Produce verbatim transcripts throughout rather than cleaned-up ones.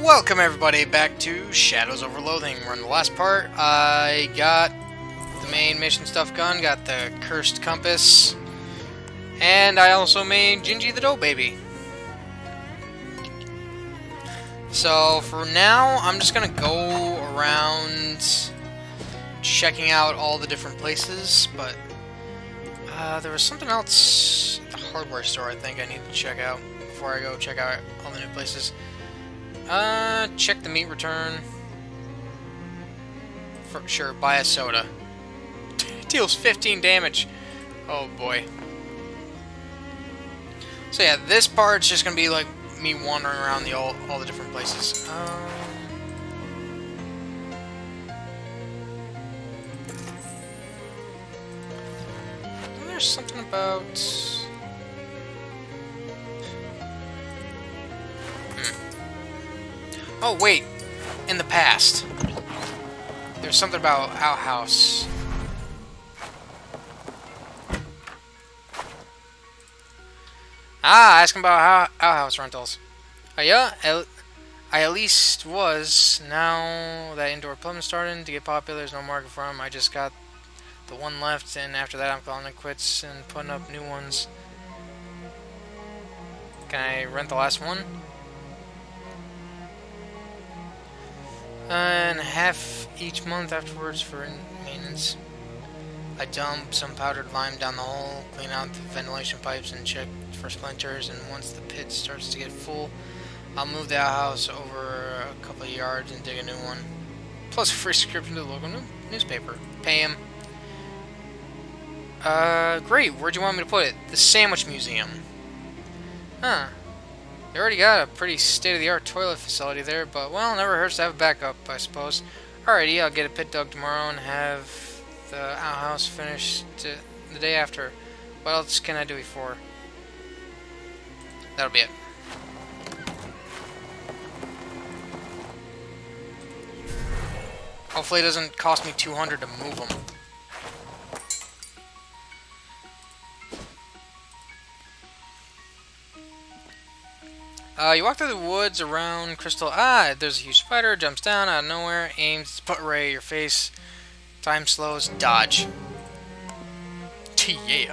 Welcome everybody back to Shadows over Loathing. We're in the last part. I got the main mission stuff done, got the cursed compass, and I also made Gingy the Dough Baby. So for now, I'm just gonna go around checking out all the different places, but uh, there was something else at the hardware store I think I need to check out before I go check out all the new places. Uh, check the meat return. For sure, buy a soda. Deals fifteen damage. Oh boy. So yeah, this part's just gonna be like me wandering around the all, all the different places. Um, there's something about. Oh, wait. In the past. There's something about outhouse. Ah, asking about outhouse rentals. Oh, yeah? I at least was. Now that indoor plumbing's starting to get popular, there's no market for them. I just got the one left, and after that I'm calling it quits and putting up new ones. Can I rent the last one? And half each month afterwards for maintenance. I dump some powdered lime down the hole, clean out the ventilation pipes, and check for splinters. And once the pit starts to get full, I'll move the outhouse over a couple of yards and dig a new one. Plus a free subscription to the local newspaper. Pay him. Uh, great. Where'd you want me to put it? The Sandwich Museum. Huh. They already got a pretty state-of-the-art toilet facility there, but, well, never hurts to have a backup, I suppose. Alrighty, I'll get a pit dug tomorrow and have the outhouse finished the day after. What else can I do before? That'll be it. Hopefully it doesn't cost me two hundred to move them. Uh, you walk through the woods around Crystal. Ah, there's a huge spider, jumps down out of nowhere, aims its butt right at your face. Time slows, dodge. Yeah.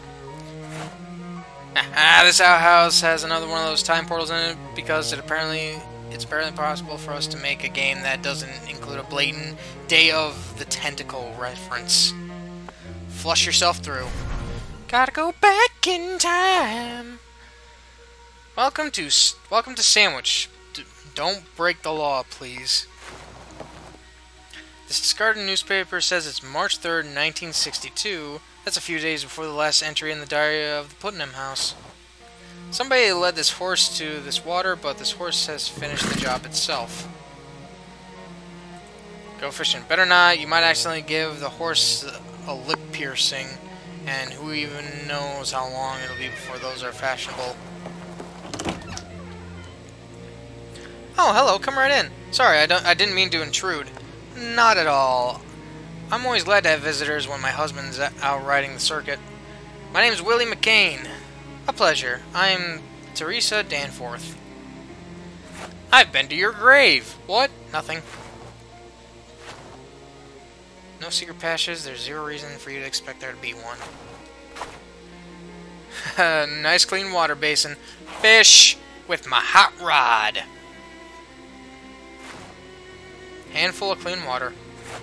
Ah, this outhouse has another one of those time portals in it because it apparently it's barely possible for us to make a game that doesn't include a blatant Day of the Tentacle reference. Flush yourself through. Gotta go back in time. Welcome to welcome to Sandwich. D don't break the law, please. This discarded newspaper says it's March third, nineteen sixty-two. That's a few days before the last entry in the diary of the Putnam house. Somebody led this horse to this water, but this horse has finished the job itself. Go fishing. Better not. You might accidentally give the horse a lip piercing, and who even knows how long it'll be before those are fashionable. Oh, hello, come right in. Sorry, I, don't, I didn't mean to intrude. Not at all. I'm always glad to have visitors when my husband's out riding the circuit. My name's Willie McCain. A pleasure. I'm Teresa Danforth. I've been to your grave. What? Nothing. No secret passages. There's zero reason for you to expect there to be one. Nice clean water basin. Fish with my hot rod. Handful of clean water.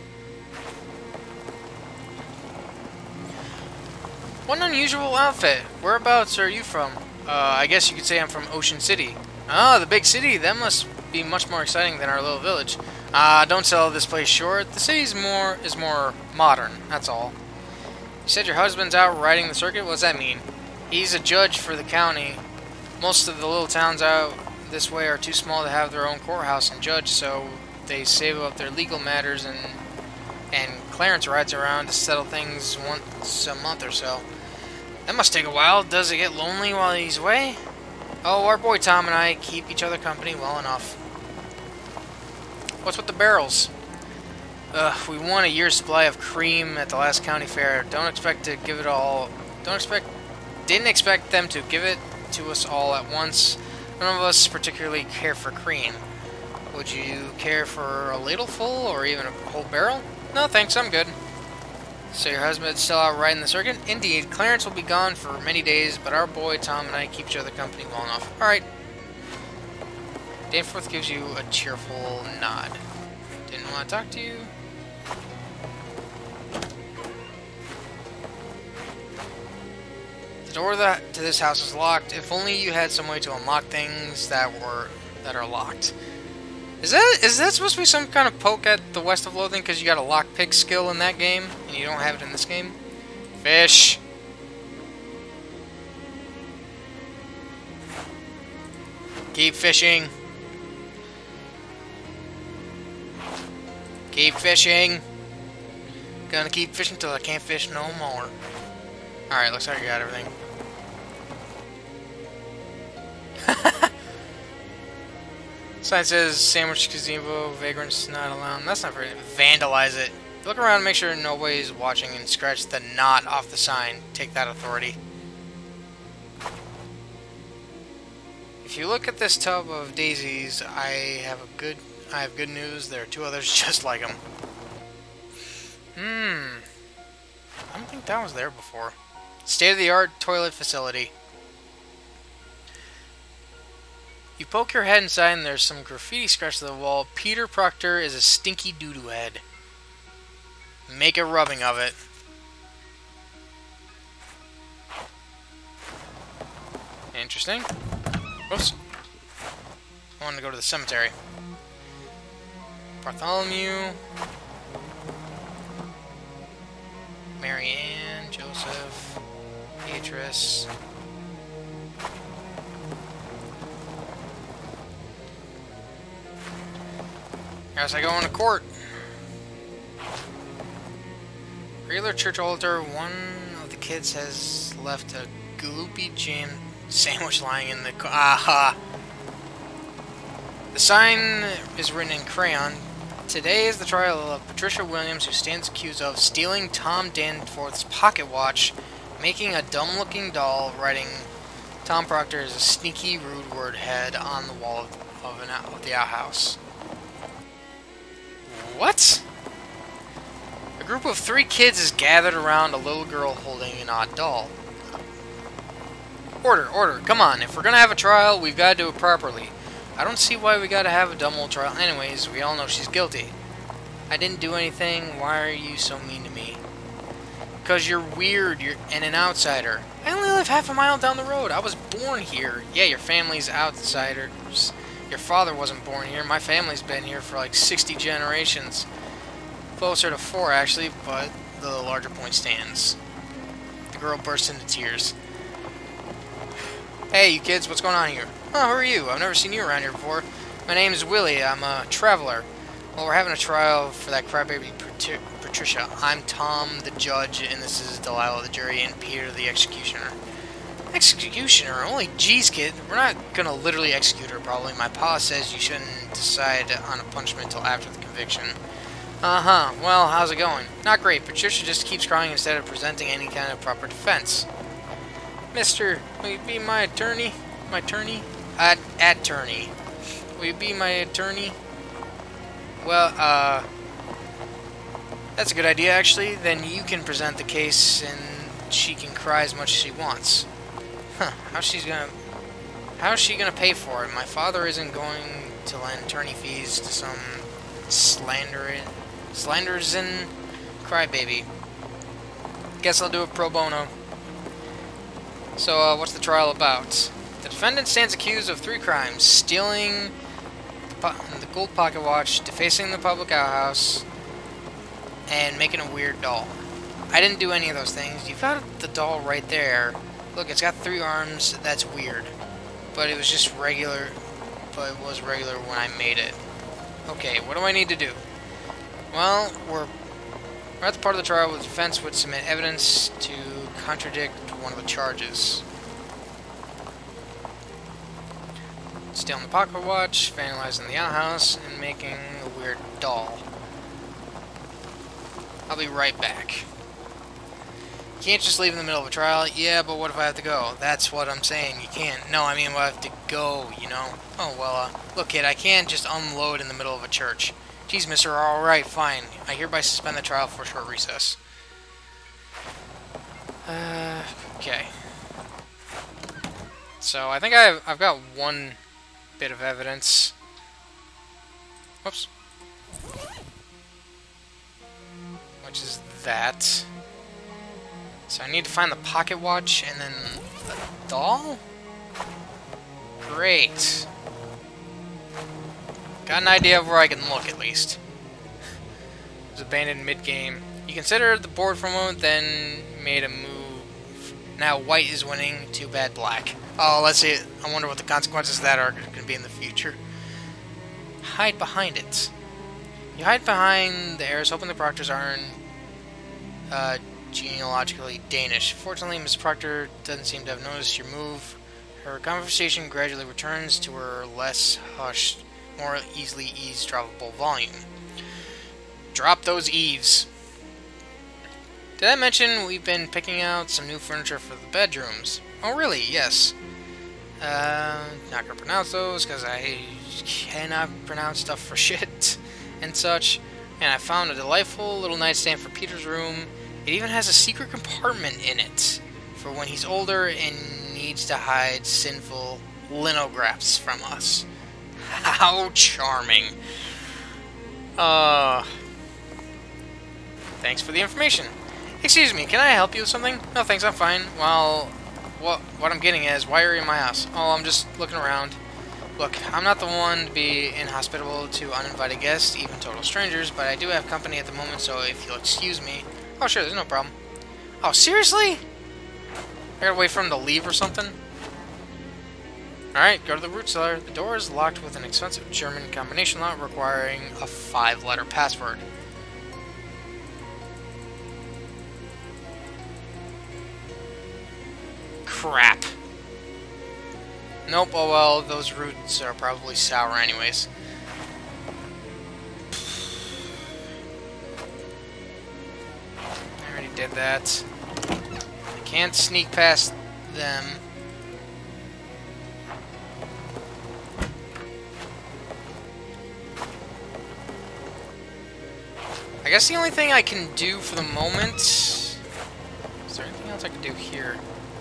What an unusual outfit. Whereabouts are you from? Uh, I guess you could say I'm from Ocean City. Ah, the big city. That must be much more exciting than our little village. Ah, uh, don't sell this place short. The city's more is more modern. That's all. You said your husband's out riding the circuit? What does that mean? He's a judge for the county. Most of the little towns out this way are too small to have their own courthouse and judge, so they save up their legal matters, and and Clarence rides around to settle things once a month or so. That must take a while. Does it get lonely while he's away? Oh, our boy Tom and I keep each other company well enough. What's with the barrels? Ugh, we won a year's supply of cream at the last county fair. Don't expect to give it all. Don't expect. Didn't expect them to give it to us all at once. None of us particularly care for cream. Would you care for a ladleful or even a whole barrel? No, thanks, I'm good. So your husband's still out riding the circuit? Indeed, Clarence will be gone for many days, but our boy Tom and I keep each other company well enough. Alright. Danforth gives you a cheerful nod. Didn't want to talk to you. The door that, to this house is locked. If only you had some way to unlock things that were that are locked. Is that is that supposed to be some kind of poke at the West of Loathing because you got a lockpick skill in that game and you don't have it in this game? Fish. Keep fishing. Keep fishing. Gonna keep fishing till I can't fish no more. Alright, looks like I got everything. Sign says sandwich gazebo, vagrants not allowed. That's not very. Vandalize it. Look around, make sure nobody's watching, and scratch the knot off the sign. Take that, authority. If you look at this tub of daisies, I have a good. I have good news. There are two others just like them. Hmm. I don't think that was there before. State-of-the-art toilet facility. You poke your head inside and there's some graffiti scratched to the wall. Peter Proctor is a stinky doo-doo head. Make a rubbing of it. Interesting. Oops. I wanted to go to the cemetery. Bartholomew. Mary Ann, Joseph, Beatrice. As I go into court. Regular church altar, one of the kids has left a gloopy jam sandwich lying in the... Aha! The sign is written in crayon. Today is the trial of Patricia Williams, who stands accused of stealing Tom Danforth's pocket watch, making a dumb-looking doll, writing Tom Proctor is a sneaky, rude word head on the wall of, of, an, of the outhouse. What? A group of three kids is gathered around a little girl holding an odd doll. Order, order, come on. If we're gonna have a trial, we've gotta do it properly. I don't see why we gotta have a dumb old trial. Anyways, we all know she's guilty. I didn't do anything. Why are you so mean to me? Because you're weird you're, and an outsider. I only live half a mile down the road. I was born here. Yeah, your family's outsiders. Your father wasn't born here. My family's been here for like sixty generations. Closer to four, actually, but the larger point stands. The girl bursts into tears. Hey, you kids, what's going on here? Oh, who are you? I've never seen you around here before. My name is Willie. I'm a traveler. Well, we're having a trial for that crybaby Patricia. I'm Tom, the judge, and this is Delilah, the jury, and Peter, the executioner. Executioner? Only geez, kid. We're not gonna literally execute her, probably. My pa says you shouldn't decide on a punishment until after the conviction. Uh-huh. Well, how's it going? Not great. Patricia just keeps crying instead of presenting any kind of proper defense. Mister, will you be my attorney? My attorney? At attorney. Will you be my attorney? Well, uh... that's a good idea, actually. Then you can present the case, and she can cry as much as she wants. Huh. How's she gonna... How's she gonna pay for it? My father isn't going to lend attorney fees to some slanderin... slanderzin crybaby. Guess I'll do it pro bono. So, uh, what's the trial about? The defendant stands accused of three crimes: stealing the, the gold pocket watch, defacing the public outhouse, and making a weird doll. I didn't do any of those things. You've got the doll right there. Look, it's got three arms. That's weird. But it was just regular. But it was regular when I made it. Okay, what do I need to do? Well, we're, we're at the part of the trial where the defense would submit evidence to contradict one of the charges. Stealing the pocket watch, vandalizing the outhouse, and making a weird doll. I'll be right back. You can't just leave in the middle of a trial. Yeah, but what if I have to go? That's what I'm saying. You can't. No, I mean, well, I have to go, you know? Oh, well, uh, look, kid, I can't just unload in the middle of a church. Geez, mister, alright, fine. I hereby suspend the trial for a short recess. Uh, okay. So, I think I've, I've got one bit of evidence. Whoops. Which is that. So I need to find the pocket watch and then the doll? Great. Got an idea of where I can look, at least. It was abandoned mid-game. You considered the board for a moment, then made a move. Now white is winning, too bad black. Oh, let's see. I wonder what the consequences of that are going to be in the future. Hide behind it. You hide behind the heirs, hoping the Proctors aren't uh, genealogically Danish. Fortunately, Miss Proctor doesn't seem to have noticed your move. Her conversation gradually returns to her less hushed, more easily eavesdroppable volume. Drop those eaves. Did I mention we've been picking out some new furniture for the bedrooms? Oh, really? Yes. Uh, not gonna pronounce those because I cannot pronounce stuff for shit and such. And I found a delightful little nightstand for Peter's room. It even has a secret compartment in it for when he's older and needs to hide sinful linographs from us. How charming. Uh, thanks for the information. Excuse me, can I help you with something? No thanks, I'm fine. Well, what, what I'm getting at is, why are you in my house? Oh, I'm just looking around. Look, I'm not the one to be inhospitable to uninvited guests, even total strangers, but I do have company at the moment, so if you'll excuse me... Oh, sure, there's no problem. Oh, seriously? I gotta wait for him to leave or something? Alright, go to the root cellar. The door is locked with an expensive German combination lock requiring a five-letter password. Crap. Nope, oh well, those roots are probably sour anyways. I already did that. I can't sneak past them. I guess the only thing I can do for the moment... Is there anything else I can do here?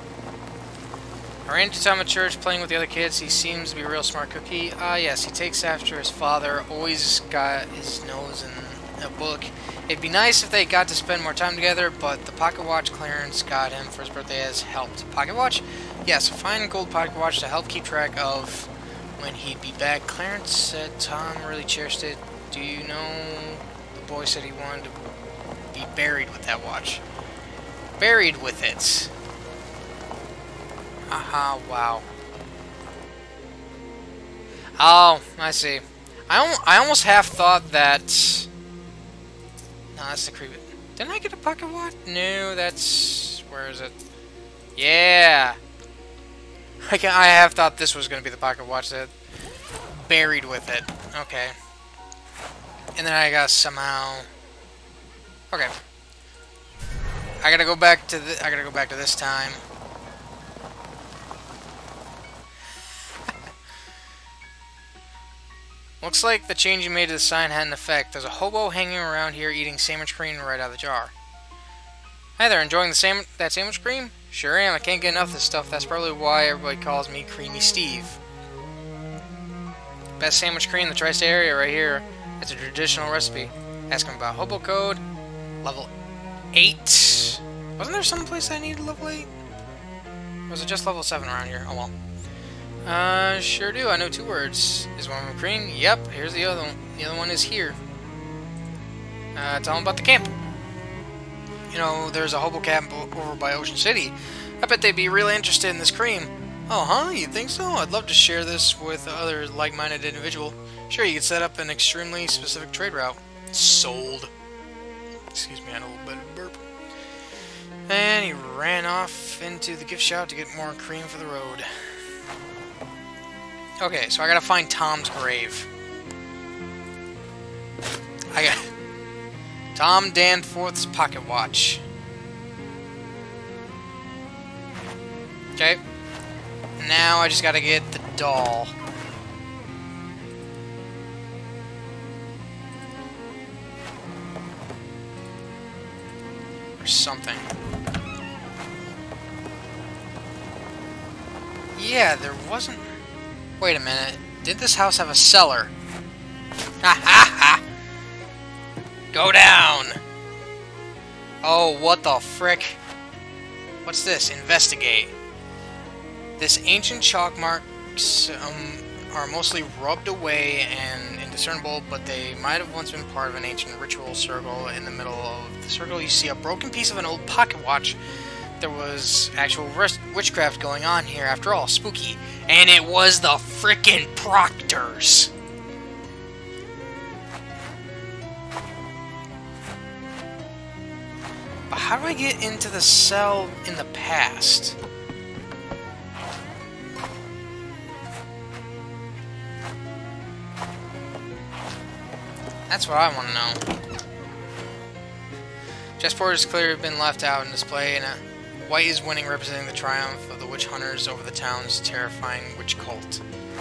I ran into Tom at church playing with the other kids. He seems to be a real smart cookie. Ah, yes, he takes after his father. Always got his nose in a book. It'd be nice if they got to spend more time together, but the pocket watch Clarence got him for his birthday has helped. Pocket watch? Yes, a fine gold pocket watch to help keep track of when he'd be back. Clarence said Tom really cherished it. Do you know the boy said he wanted to be buried with that watch? Buried with it. Aha, wow. Oh, I see. I, al I almost half thought that... No, that's the creep. Didn't I get a pocket watch? No, that's... Where is it? Yeah! I, can, I have thought this was going to be the pocket watch that... Buried with it. Okay. And then I got somehow... Okay. I gotta go back to the... I gotta go back to this time. Looks like the change you made to the sign had an effect. There's a hobo hanging around here eating sandwich cream right out of the jar. Hi there, enjoying the sam that sandwich cream? Sure am, I can't get enough of this stuff. That's probably why everybody calls me Creamy Steve. Best sandwich cream in the tri-state area right here. It's a traditional recipe. Ask him about hobo code. Level eight. Wasn't there some place I needed level eight? Or was it just level seven around here? Oh well. Uh, sure do. I know two words. Is one of them cream? Yep. Here's the other one. The other one is here. Uh, tell them about the camp. You know, there's a hobo camp over by Ocean City. I bet they'd be really interested in this cream. Oh, huh? You think so? I'd love to share this with other like-minded individual. Sure, you could set up an extremely specific trade route. Sold. Excuse me, I had a little bit of burp. And he ran off into the gift shop to get more cream for the road. Okay, so I gotta find Tom's grave. I got Tom Danforth's pocket watch. Okay. Now I just gotta get the doll. Or something. Yeah, there wasn't... Wait a minute. Did this house have a cellar? Ha ha ha! Go down! Oh, what the frick? What's this? Investigate. This ancient chalk marks um, are mostly rubbed away and indiscernible, but they might have once been part of an ancient ritual circle. In the middle of the circle, you see a broken piece of an old pocket watch. There was actual witchcraft going on here after all. Spooky. And it was the frickin' Proctors. But how do I get into the cell in the past? That's what I want to know. Chessport has clearly been left out in display, and uh, white is winning, representing the triumph of the witch hunters over the town's terrifying witch cult.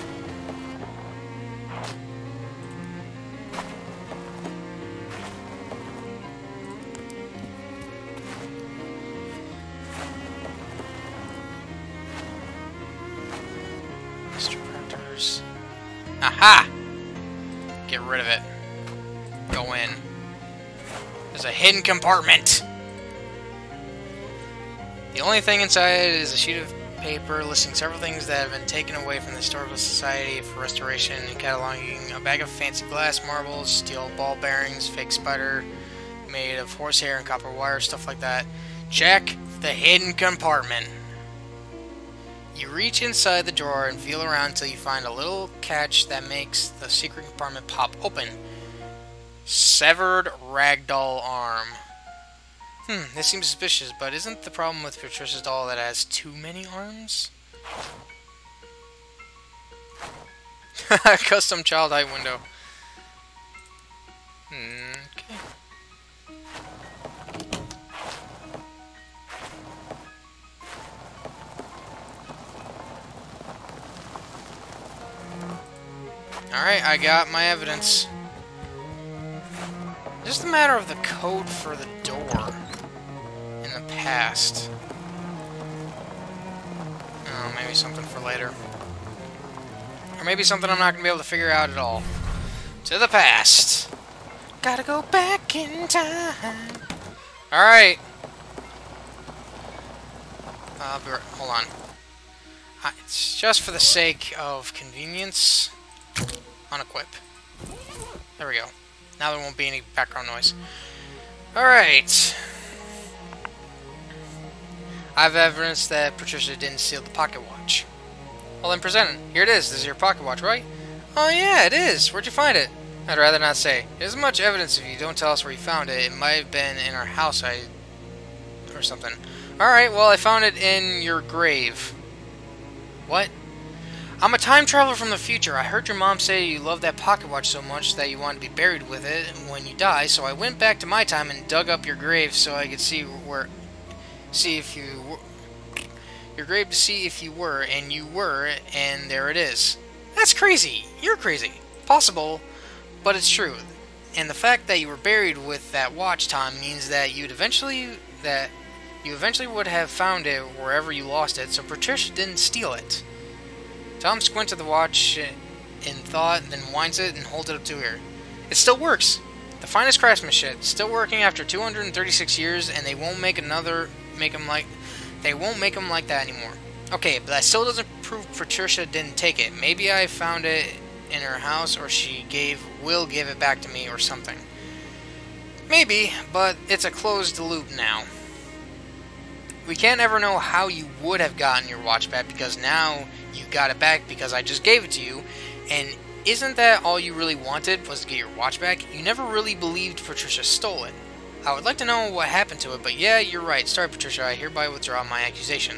Mister Printers. Aha! Get rid of it. Go in. There's a hidden compartment. The only thing inside is a sheet of paper listing several things that have been taken away from the Historical Society for Restoration and cataloging a bag of fancy glass, marbles, steel ball bearings, fake spider made of horsehair and copper wire, stuff like that. Check the hidden compartment. You reach inside the drawer and feel around until you find a little catch that makes the secret compartment pop open. Severed ragdoll arm. Hmm, this seems suspicious, but isn't the problem with Patricia's doll that it has too many arms? Custom child height window. Okay. Alright, I got my evidence. Just a matter of the code for the door in the past. Oh, maybe something for later. Or maybe something I'm not going to be able to figure out at all. To the past. Gotta go back in time. Alright. I'll be right. Hold on. Uh, it's just for the sake of convenience. Unequip. There we go. Now there won't be any background noise. Alright. I have evidence that Patricia didn't steal the pocket watch. Well then present it. Here it is. This is your pocket watch, right? Oh yeah, it is. Where'd you find it? I'd rather not say. There isn't much evidence if you don't tell us where you found it. It might have been in our house I... or something. Alright, well I found it in your grave. What? I'm a time traveler from the future. I heard your mom say you loved that pocket watch so much that you wanted to be buried with it when you die, so I went back to my time and dug up your grave so I could see where... see if you were... your grave to see if you were, and you were, and there it is. That's crazy. You're crazy. Possible, but it's true. And the fact that you were buried with that watch, Tom, means that you'd eventually... that you eventually would have found it wherever you lost it, so Patricia didn't steal it. Tom squints at the watch in thought, then winds it and holds it up to her. It still works. The finest craftsmanship, still working after two hundred thirty-six years, and they won't make another make them like they won't make them like that anymore. Okay, but that still doesn't prove Patricia didn't take it. Maybe I found it in her house, or she gave will give it back to me, or something. Maybe, but it's a closed loop now. We can't ever know how you would have gotten your watch back, because now you got it back because I just gave it to you, and isn't that all you really wanted, was to get your watch back? You never really believed Patricia stole it. I would like to know what happened to it, but yeah, you're right. Sorry, Patricia, I hereby withdraw my accusation.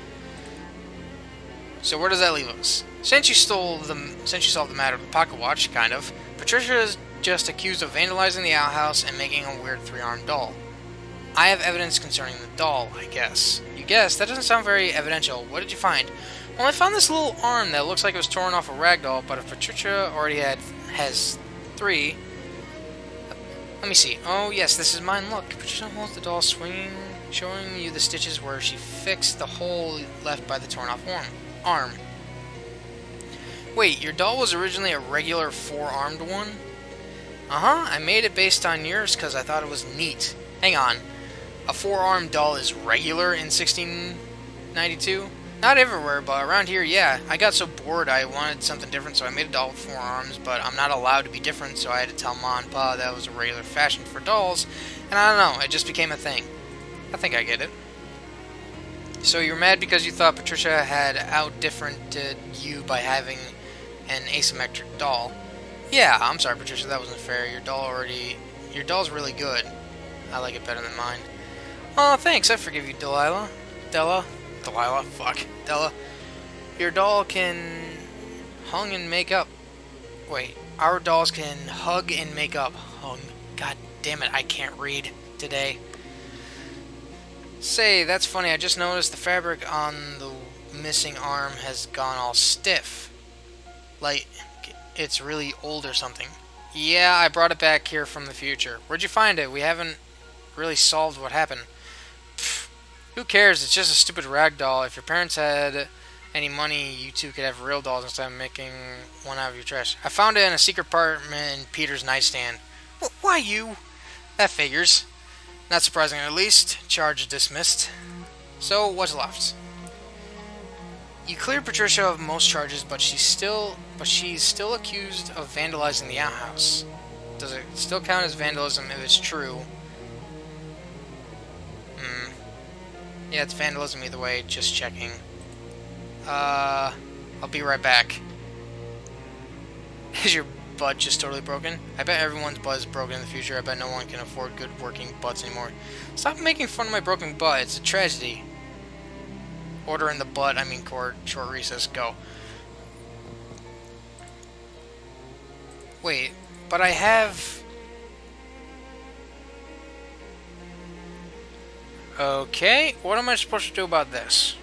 So where does that leave us? Since you stole the, since you solved the matter of the pocket watch, kind of, Patricia is just accused of vandalizing the outhouse and making a weird three-armed doll. I have evidence concerning the doll, I guess. You guess? That doesn't sound very evidential. What did you find? Well, I found this little arm that looks like it was torn off a ragdoll, but if Patricia already had has three... Let me see. Oh, yes, this is mine. Look, Patricia holds the doll swinging, showing you the stitches where she fixed the hole left by the torn off arm. Wait, your doll was originally a regular four-armed one? Uh-huh, I made it based on yours because I thought it was neat. Hang on. A four-armed doll is regular in sixteen ninety-two? Not everywhere, but around here, yeah. I got so bored I wanted something different, so I made a doll with four arms, but I'm not allowed to be different, so I had to tell Ma and Pa that was a regular fashion for dolls, and I don't know, it just became a thing. I think I get it. So you're mad because you thought Patricia had out-differented you by having an asymmetric doll. Yeah, I'm sorry, Patricia, that wasn't fair. Your doll already... Your doll's really good. I like it better than mine. Oh, thanks, I forgive you, Delilah. Della? Delilah, fuck. Della. Your doll can hung and make up. Wait, our dolls can hug and make up. Hung. God damn it, I can't read today. Say, that's funny, I just noticed the fabric on the missing arm has gone all stiff. Like, it's really old or something. Yeah, I brought it back here from the future. Where'd you find it? We haven't really solved what happened. Who cares? It's just a stupid rag doll. If your parents had any money, you two could have real dolls instead of making one out of your trash. I found it in a secret compartment in Peter's nightstand. Well, why you? That figures. Not surprising, at least. Charge dismissed. So, what's left? You cleared Patricia of most charges, but she's still, but she's still accused of vandalizing the outhouse. Does it still count as vandalism if it's true? Hmm. Yeah, it's vandalism either way, just checking. Uh, I'll be right back. Is your butt just totally broken? I bet everyone's butt is broken in the future. I bet no one can afford good working butts anymore. Stop making fun of my broken butt. It's a tragedy. Order in the butt, I mean court. Short recess, go. Wait, but I have... Okay, what am I supposed to do about this?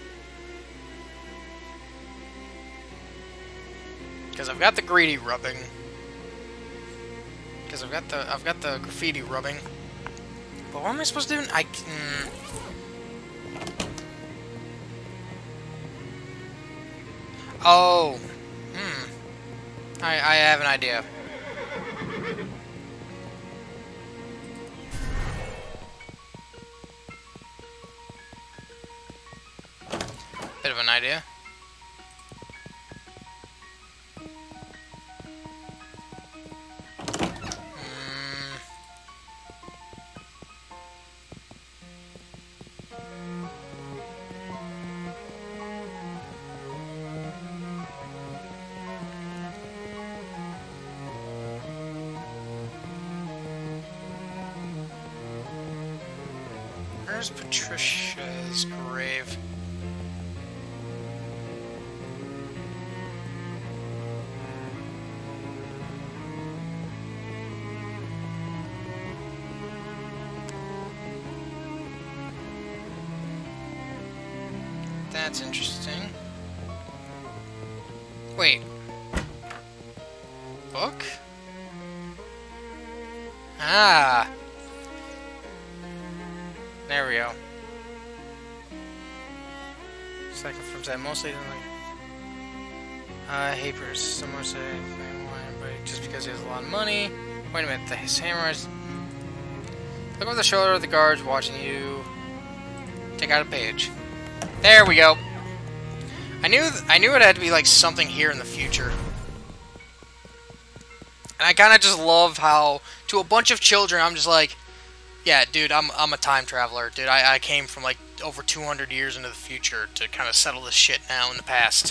Because I've got the greedy rubbing. Because I've got the I've got the graffiti rubbing. But what am I supposed to do? I mm. Oh. Hmm. I I have an idea. Bit of an idea. Mm. Where's Patricia's grave? That's interesting. Wait. Book? Ah! There we go. Second from that mostly like I hate Bruce. Someone say but just because he has a lot of money. Wait a minute, the, his hammer is look over the shoulder of the guards watching you. Take out a page. There we go. I knew th I knew it had to be like something here in the future. And I kind of just love how to a bunch of children I'm just like, yeah, dude, I'm I'm a time traveler, dude. I I came from like over two hundred years into the future to kind of settle this shit now in the past.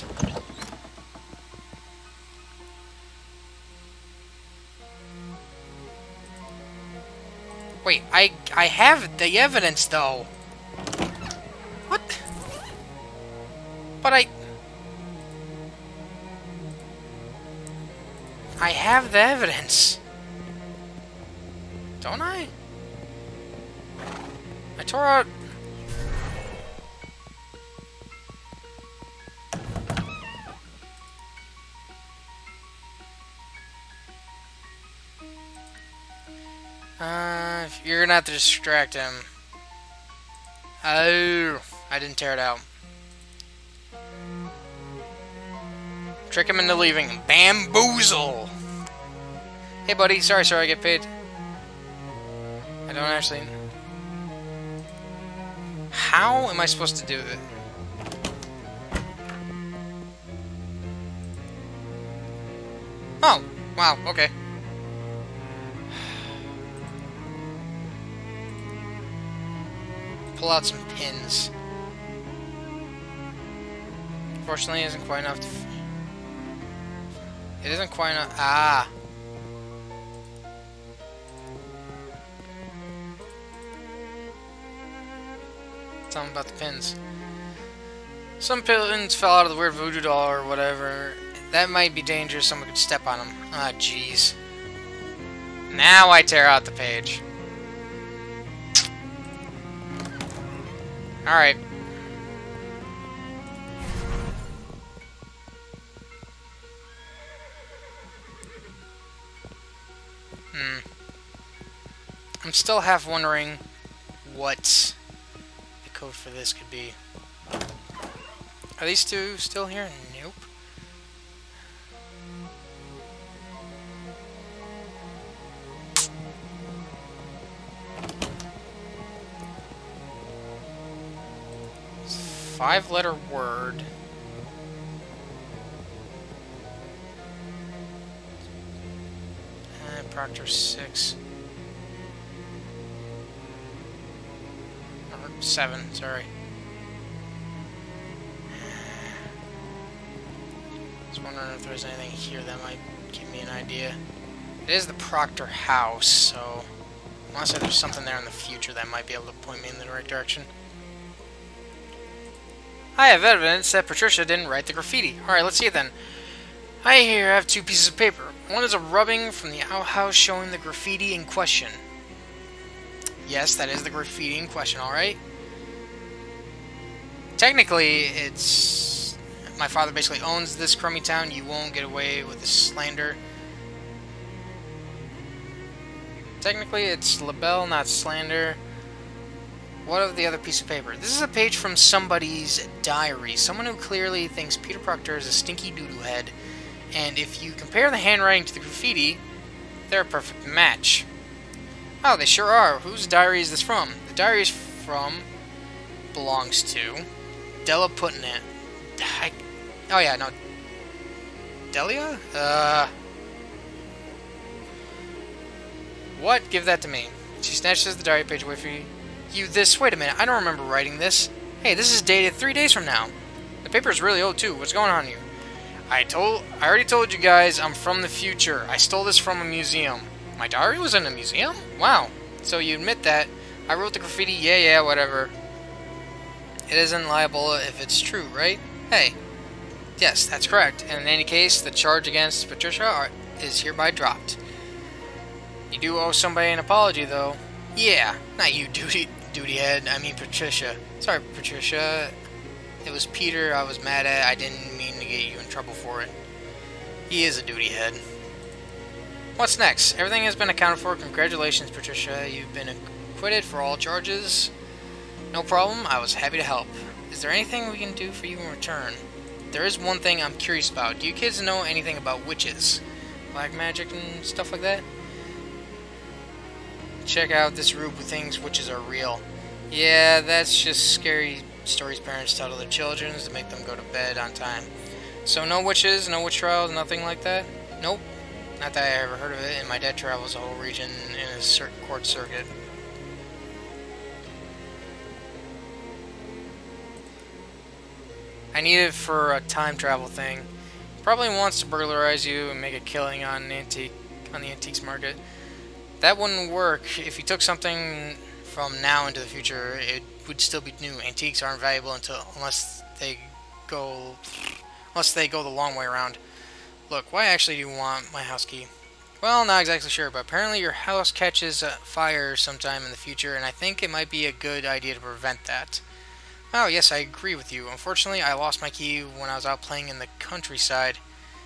Wait, I I have the evidence though. What? But I... I have the evidence. Don't I? I tore out... Uh, you're gonna have to distract him. Oh, I didn't tear it out. Trick him into leaving. Bamboozle! Hey buddy, sorry, sorry, I get paid. I don't actually... How am I supposed to do this? Oh, wow, okay. Pull out some pins. Unfortunately, it isn't quite enough to... F it isn't quite enough... Ah! Tell them about the pins. Some pins fell out of the weird voodoo doll or whatever. That might be dangerous. Someone could step on them. Ah, jeez. Now I tear out the page. Alright. Hmm. I'm still half wondering what the code for this could be. Are these two still here? Nope. Five letter word. Uh, Proctor six. Or seven, sorry. I was wondering if there's anything here that might give me an idea. It is the Proctor house, so I want to say there's something there in the future that might be able to point me in the right direction. I have evidence that Patricia didn't write the graffiti. Alright, let's see it then. I here have two pieces of paper. One is a rubbing from the outhouse showing the graffiti in question. Yes, that is the graffiti in question, alright? Technically, it's... my father basically owns this crummy town. You won't get away with the slander. Technically, it's libel, not slander. What of the other piece of paper? This is a page from somebody's diary. Someone who clearly thinks Peter Proctor is a stinky doo-doo head. And if you compare the handwriting to the graffiti, they're a perfect match. Oh, they sure are. Whose diary is this from? The diary is from... belongs to... Della Putnam. I, oh yeah, no. Delia? Uh... What? Give that to me. She snatches the diary page away from you. You this? Wait a minute, I don't remember writing this. Hey, this is dated three days from now. The paper's really old too. What's going on here? I told, I already told you guys I'm from the future. I stole this from a museum. My diary was in a museum? Wow. So you admit that. I wrote the graffiti, yeah, yeah, whatever. It isn't liable if it's true, right? Hey. Yes, that's correct. And in any case, the charge against Patricia are, is hereby dropped. You do owe somebody an apology, though. Yeah, not you, duty, duty head. I mean Patricia. Sorry, Patricia. It was Peter I was mad at. I didn't mean to get you in trouble for it. He is a duty head. What's next? Everything has been accounted for. Congratulations, Patricia. You've been acquitted for all charges. No problem. I was happy to help. Is there anything we can do for you in return? There is one thing I'm curious about. Do you kids know anything about witches? Black magic and stuff like that? Check out this rube who thinks witches are real. Yeah, that's just scary stories parents tell to their children to make them go to bed on time. So no witches, no witch trials, nothing like that? Nope. Not that I ever heard of it, and my dad travels the whole region in a cir court circuit. I need it for a time travel thing. Probably wants to burglarize you and make a killing on an antique on the antiques market. That wouldn't work. If you took something from now into the future, it would still be new. Antiques aren't valuable until unless they go unless they go the long way around. Look, why actually do you want my house key? Well, not exactly sure, but apparently your house catches uh, fire sometime in the future, and I think it might be a good idea to prevent that. Oh, yes, I agree with you. Unfortunately, I lost my key when I was out playing in the countryside.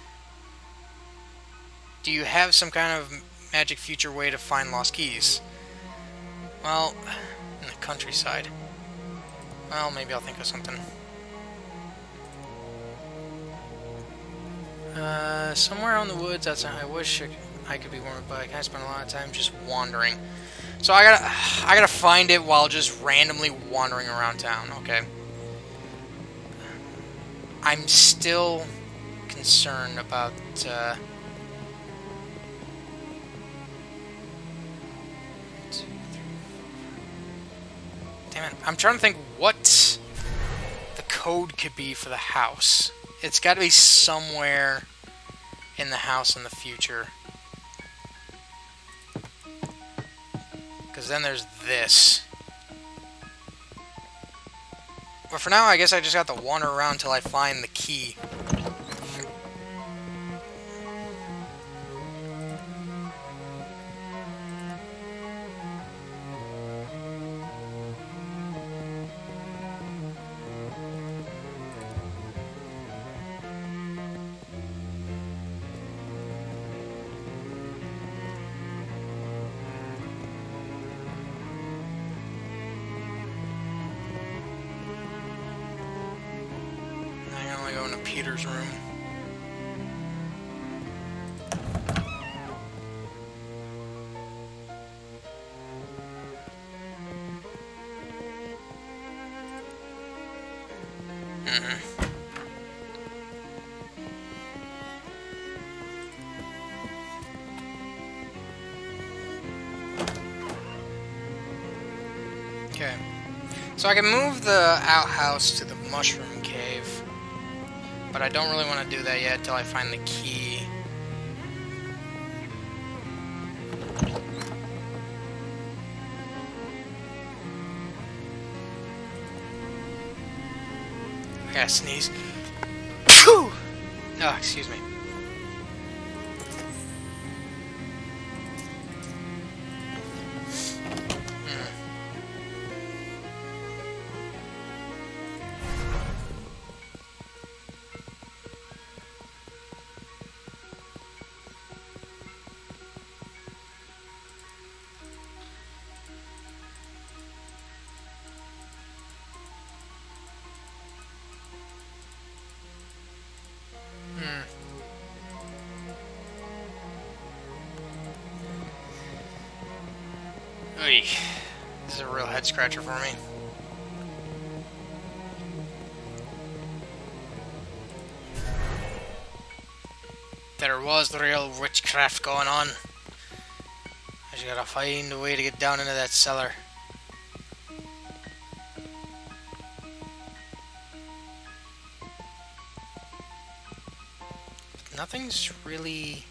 Do you have some kind of magic future way to find lost keys? Well, in the countryside. Well, maybe I'll think of something. Uh, somewhere out in the woods outside. I wish I could be warmer, but I kind of spend a lot of time just wandering. So I gotta, I gotta find it while just randomly wandering around town. Okay. I'm still concerned about. Uh, Damn it. I'm trying to think what the code could be for the house. It's got to be somewhere in the house in the future. Because then there's this. But for now, I guess I just got to wander around until I find the key. Peter's room. Mm-hmm. Okay. So I can move the outhouse to the mushroom cave. But I don't really want to do that yet until I find the key. I gotta sneeze. Oh, excuse me. Oy. This is a real head scratcher for me. There was the real witchcraft going on. I just gotta find a way to get down into that cellar. Nothing's really...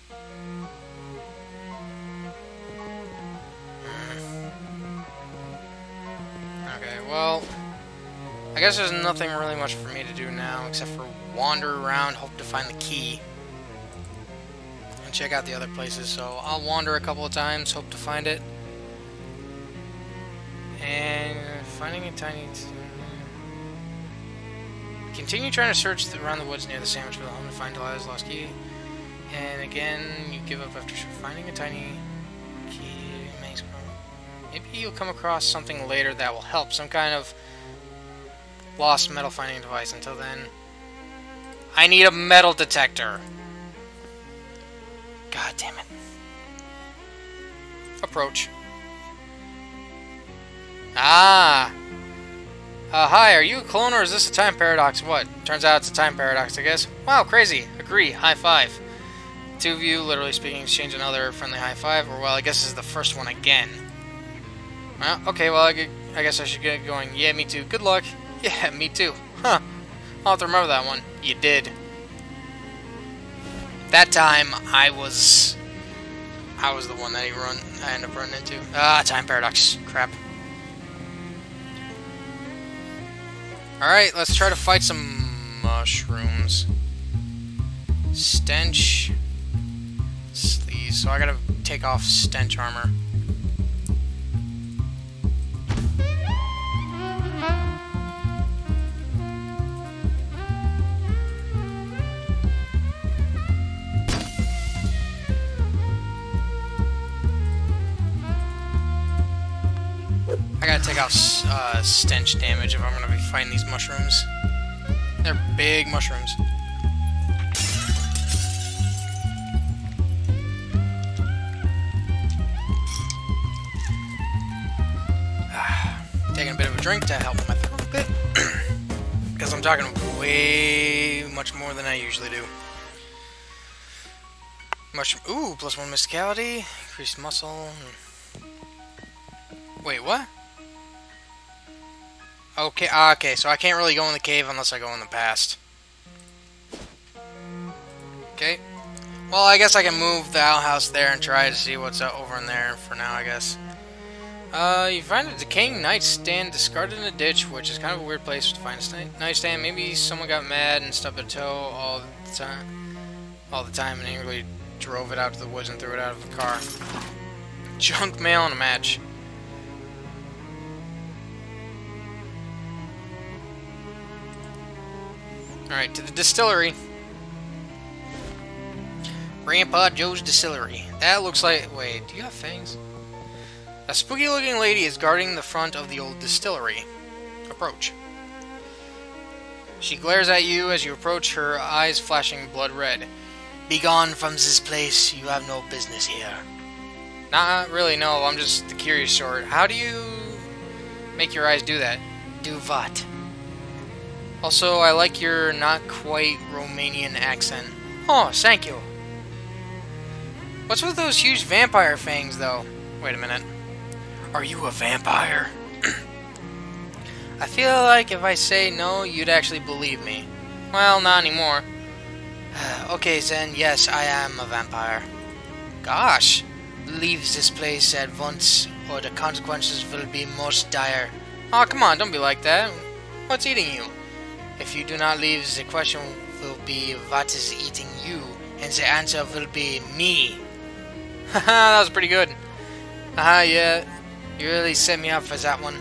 Okay, well, I guess there's nothing really much for me to do now except for wander around, hope to find the key, and check out the other places. So I'll wander a couple of times, hope to find it, and finding a tiny... Continue trying to search around the woods near the Sandwichville home to find Delilah's lost key, and again, you give up after finding a tiny key. Maybe you'll come across something later that will help, some kind of lost metal finding device. Until then, I need a metal detector. God damn it. Approach. Ah! Uh, hi, are you a clone or is this a time paradox? What? Turns out it's a time paradox, I guess. Wow, crazy. Agree. High five. Two of you, literally speaking, exchange another friendly high five, or well, I guess this is the first one again. Well, okay, well, I, I guess I should get going. Yeah, me too. Good luck. Yeah, me too. Huh. I'll have to remember that one. You did. That time, I was... I was the one that he run. I ended up running into. Ah, time paradox. Crap. Alright, let's try to fight some mushrooms. Stench. Sleeve. these, so I gotta take off stench armor. I gotta take off uh, stench damage if I'm gonna be fighting these mushrooms. They're big mushrooms. Taking a bit of a drink to help my throat a bit. Because I'm talking way much more than I usually do. Mushroom. Ooh, plus one mysticality. Increased muscle. Wait, what? Okay, uh, okay, so I can't really go in the cave unless I go in the past. Okay. Well, I guess I can move the outhouse there and try to see what's over in there for now, I guess. Uh, you find a decaying nightstand discarded in a ditch, which is kind of a weird place to find a nightstand. Maybe someone got mad and stubbed a toe all the time, all the time, and angrily drove it out to the woods and threw it out of the car. Junk mail and a match. Alright, to the distillery. Grandpa Joe's Distillery. That looks like... Wait, do you have fangs? A spooky-looking lady is guarding the front of the old distillery. Approach. She glares at you as you approach, her eyes flashing blood red. Begone from this place. You have no business here. Not really, no. I'm just the curious sort. How do you make your eyes do that? Do what? Also, I like your not quite Romanian accent. Oh, thank you. What's with those huge vampire fangs, though? Wait a minute. Are you a vampire? I feel like if I say no, you'd actually believe me. Well, not anymore. Okay, then, yes, I am a vampire. Gosh. Leave this place at once, or the consequences will be most dire. Oh, come on, don't be like that. What's eating you? If you do not leave, the question will be what is eating you, and the answer will be me. Haha, that was pretty good. Haha, yeah. You really set me up for that one.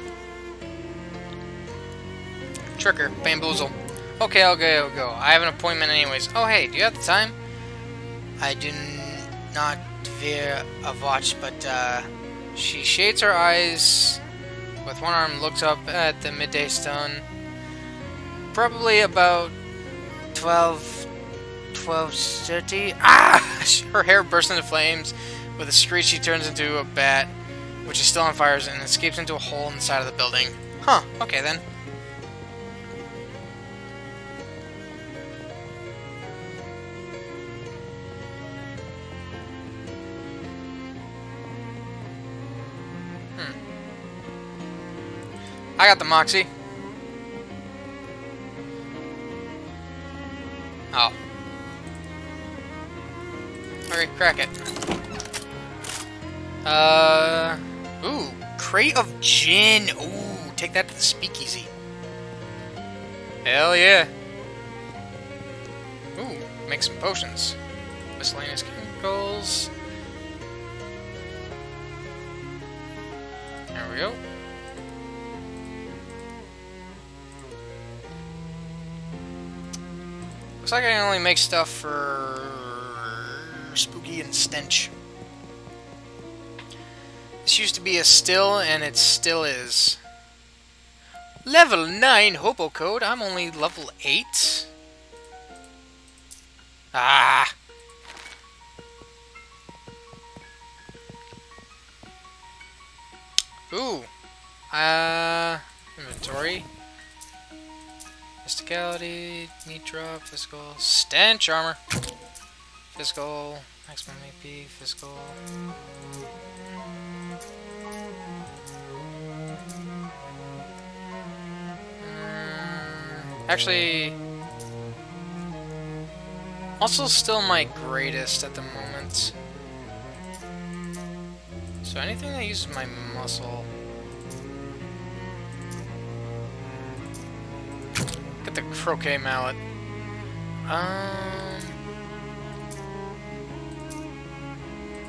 Tricker, bamboozle. Okay, I'll go, I'll go. I have an appointment anyways. Oh, hey, do you have the time? I do not fear a watch, but, uh... she shades her eyes with one arm, looks up at the midday sun. Probably about twelve... twelve thirty? Ah! Her hair bursts into flames. With a screech, she turns into a bat, which is still on fire, and escapes into a hole in the side of the building. Huh, okay then. Hmm. I got the Moxie. Oh. Alright, crack it. Uh... Ooh, crate of gin. Ooh, take that to the speakeasy. Hell yeah. Ooh, make some potions. Miscellaneous chemicals. There we go. Looks like I can only make stuff for spooky and stench. This used to be a still, and it still is. Level nine hobo code. I'm only level eight. Ah. Ooh. Uh. Inventory. Mysticality. Meat drop. Physical. Stench armor. Physical. Maximum A P. Physical. Actually, also still my greatest at the moment. So anything that uses my muscle. Get the croquet mallet. Um,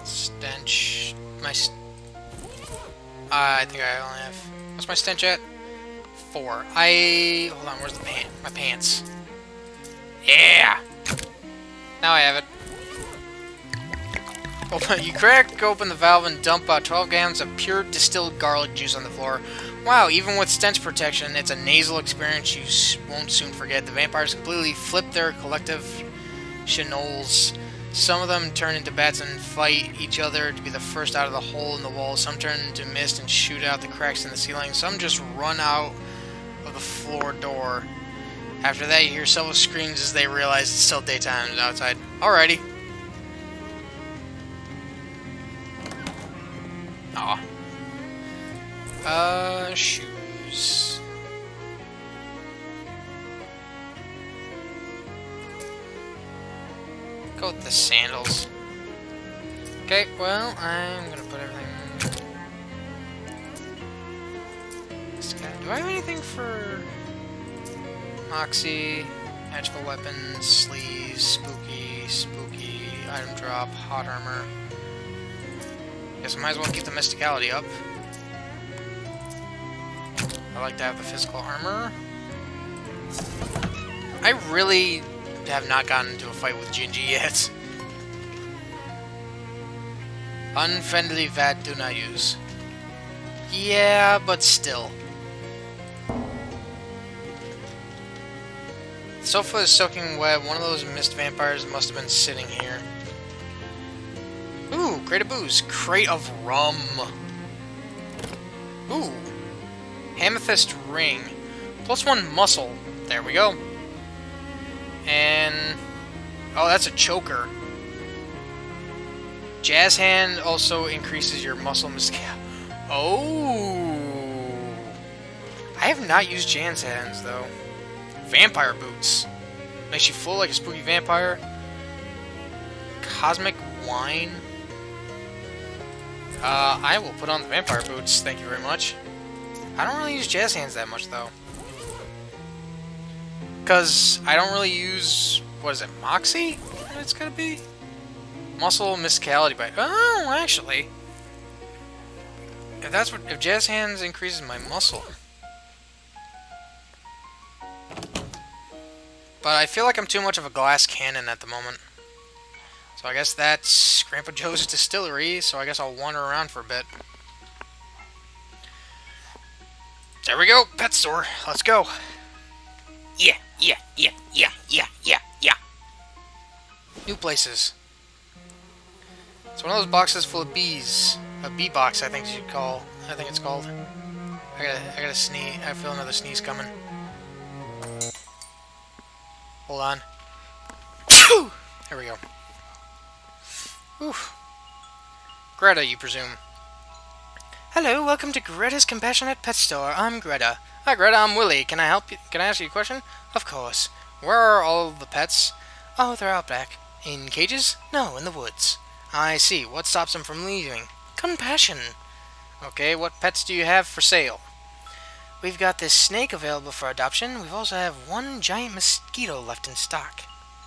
Stench. My... St uh, I think I only have... What's my stench at? Four. I... Hold on, where's the pant? My pants. Yeah! Now I have it. Open, you crack open the valve and dump about twelve gallons of pure distilled garlic juice on the floor. Wow, even with stench protection, it's a nasal experience you won't soon forget. The vampires completely flip their collective chenolles. Some of them turn into bats and fight each other to be the first out of the hole in the wall. Some turn into mist and shoot out the cracks in the ceiling. Some just run out of the floor door. After that, you hear several screams as they realize it's still daytime and outside. Alrighty. Aw. Uh, shoes. Go with the sandals. Okay, well, I'm gonna put everything... Do I have anything for... Moxie, magical weapons, sleeves, spooky, spooky, item drop, hot armor. Guess I might as well keep the mysticality up. I like to have the physical armor. I really have not gotten into a fight with Gingy yet. Unfriendly V A D do not use. Yeah, but still. So for the soaking wet, one of those mist vampires must have been sitting here. Ooh, crate of booze. Crate of rum. Ooh. Amethyst ring. Plus one muscle. There we go. And... oh, that's a choker. Jazz hand also increases your muscle scale. Oh. I have not used jazz hands, though. Vampire boots. Makes you full like a spooky vampire. Cosmic wine. Uh, I will put on the vampire boots, thank you very much. I don't really use jazz hands that much, though. Because I don't really use... what is it, Moxie? It's gonna be? Muscle mysticality by... oh, actually. If that's what... if jazz hands increases my muscle... but I feel like I'm too much of a glass cannon at the moment. So I guess that's Grandpa Joe's distillery, so I guess I'll wander around for a bit. There we go, pet store. Let's go. Yeah, yeah, yeah, yeah, yeah, yeah, yeah. New places. It's one of those boxes full of bees. A bee box, I think you should call. I think it's called. I gotta, I gotta sneeze. I feel another sneeze coming. Hold on. Here we go. Oof. Greta, you presume. Hello, welcome to Greta's Compassionate Pet Store. I'm Greta. Hi, Greta. I'm Willie. Can I help you? Can I ask you a question? Of course. Where are all the pets? Oh, they're out back. In cages? No, in the woods. I see. What stops them from leaving? Compassion. Okay, what pets do you have for sale? We've got this snake available for adoption. We also have one giant mosquito left in stock.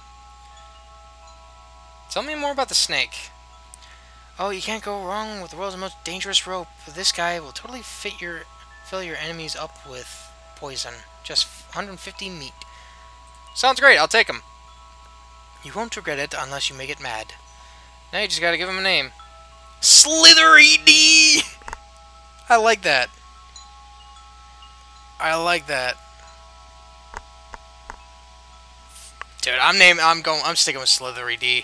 Tell me more about the snake. Oh, you can't go wrong with the world's most dangerous rope. This guy will totally fit your, fill your enemies up with poison. Just one hundred fifty meat. Sounds great. I'll take him. You won't regret it unless you make it mad. Now you just gotta give him a name. Slithery D! I like that. I like that. Dude, I'm name I'm going I'm sticking with Slithery D.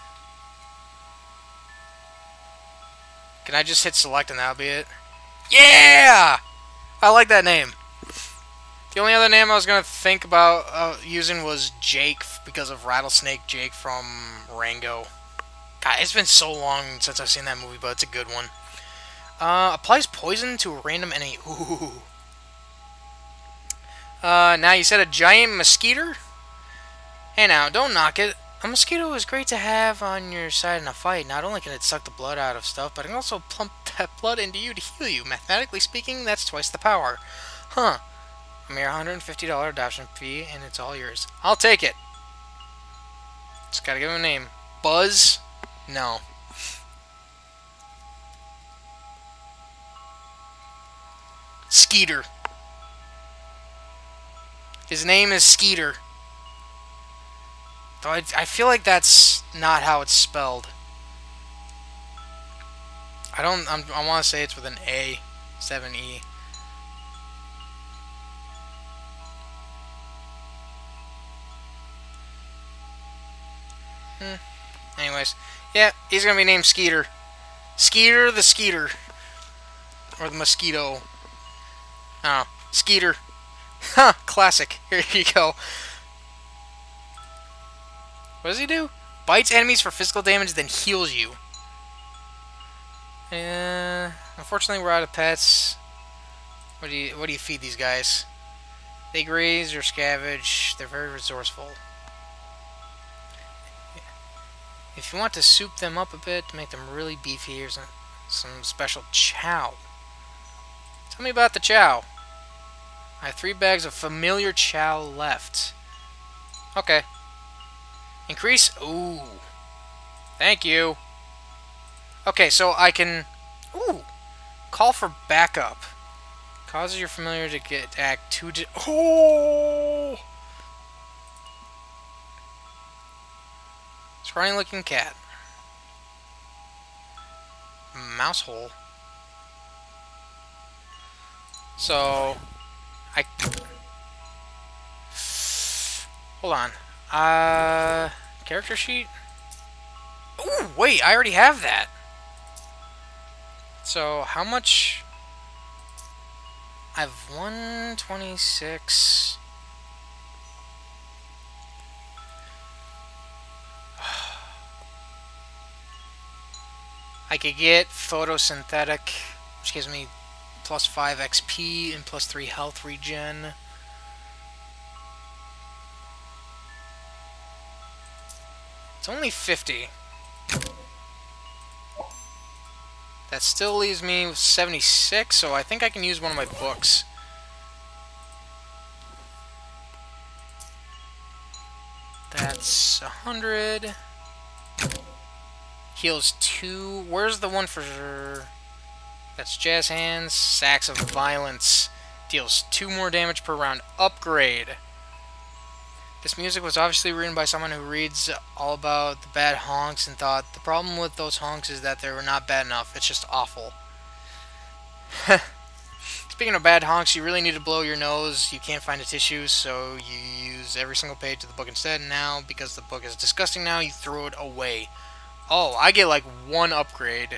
Can I just hit select and that'll be it? Yeah! I like that name. The only other name I was gonna think about uh, using was Jake because of Rattlesnake Jake from Rango. God, it's been so long since I've seen that movie, but it's a good one. Uh, applies poison to a random enemy. Ooh. Uh, now you said a giant mosquito? Hey now, don't knock it. A mosquito is great to have on your side in a fight. Not only can it suck the blood out of stuff, but it can also pump that blood into you to heal you. Mathematically speaking, that's twice the power. Huh. A mere one hundred fifty dollar adoption fee, and it's all yours. I'll take it. Just gotta give him a name. Buzz? No. Skeeter. His name is Skeeter. Though I, I feel like that's not how it's spelled. I don't. I'm, I want to say it's with an A, seven E. Hmm. Anyways, yeah, he's gonna be named Skeeter. Skeeter the Skeeter, or the mosquito. Oh, Skeeter. Huh, classic. Here you go. What does he do? Bites enemies for physical damage, then heals you. Uh, unfortunately, we're out of pets. What do you What do you feed these guys? They graze or scavenge. They're very resourceful. If you want to soup them up a bit to make them really beefy, here's some, some special chow. Tell me about the chow. I have three bags of familiar chow left. Okay. Increase. Ooh. Thank you. Okay, so I can... Ooh. Call for backup. Causes your familiar to get act two... Di oh! Scrawny looking cat. Mouse hole. So... I... Hold on. Uh... Character sheet? Ooh, wait, I already have that. So, how much... I have one twenty-six... I could get photosynthetic, which gives me plus five X P and plus three health regen. It's only fifty. That still leaves me with seventy-six, so I think I can use one of my books. That's a hundred. Heals two. Where's the one for... That's Jazz Hands. Sacks of Violence. Deals two more damage per round. Upgrade. This music was obviously written by someone who reads all about the bad honks and thought the problem with those honks is that they were not bad enough. It's just awful. Speaking of bad honks, you really need to blow your nose. You can't find a tissue, so you use every single page of the book instead. Now, because the book is disgusting now, you throw it away. Oh, I get like one upgrade.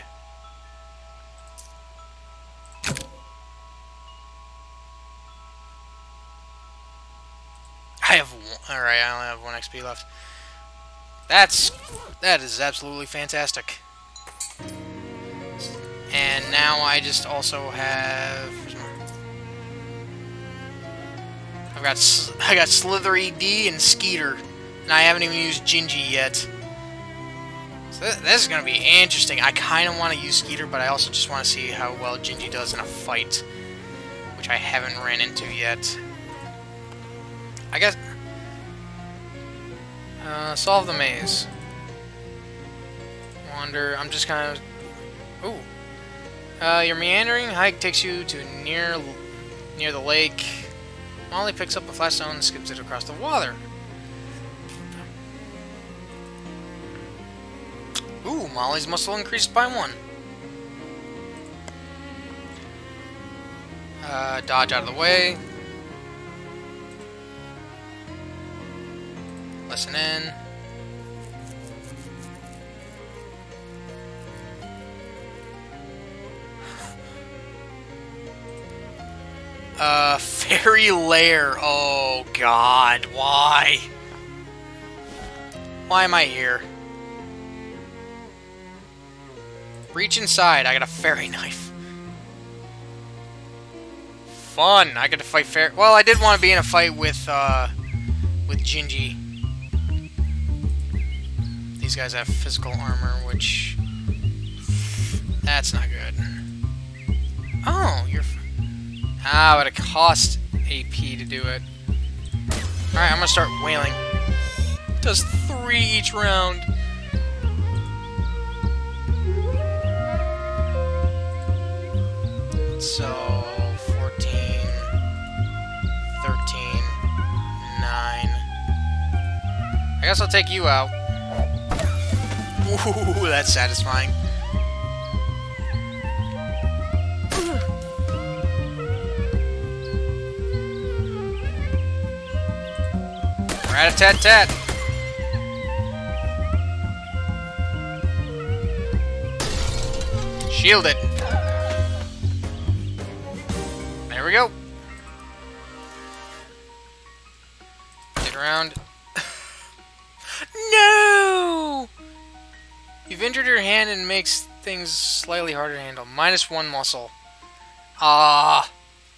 I have one. Alright, I only have one X P left. That's... That is absolutely fantastic. And now I just also have... I've got... I got Slithery D and Skeeter. And I haven't even used Gingy yet. So th this is going to be interesting. I kind of want to use Skeeter, but I also just want to see how well Gingy does in a fight. Which I haven't ran into yet. I guess... Uh, solve the maze. Wander. I'm just kind of... Ooh. Uh, your meandering hike takes you to near near the lake. Molly picks up a flat stone and skips it across the water. Ooh, Molly's muscle increased by one. Uh, dodge out of the way. Listen in. Uh, fairy lair. Oh god, why? Why am I here? Reach inside. I got a fairy knife. Fun. I get to fight fair. Well, I did want to be in a fight with uh, with Gingy. These guys have physical armor, which that's not good. Oh, you're. Ah, but it costs A P to do it. Alright, I'm gonna start wailing. It does three each round. So, fourteen. thirteen, nine. I guess I'll take you out. Ooh, that's satisfying. Rat-a-tat-tat. Shield it. There we go. Get around. No! You've injured your hand and makes things slightly harder to handle. Minus one muscle. Ah.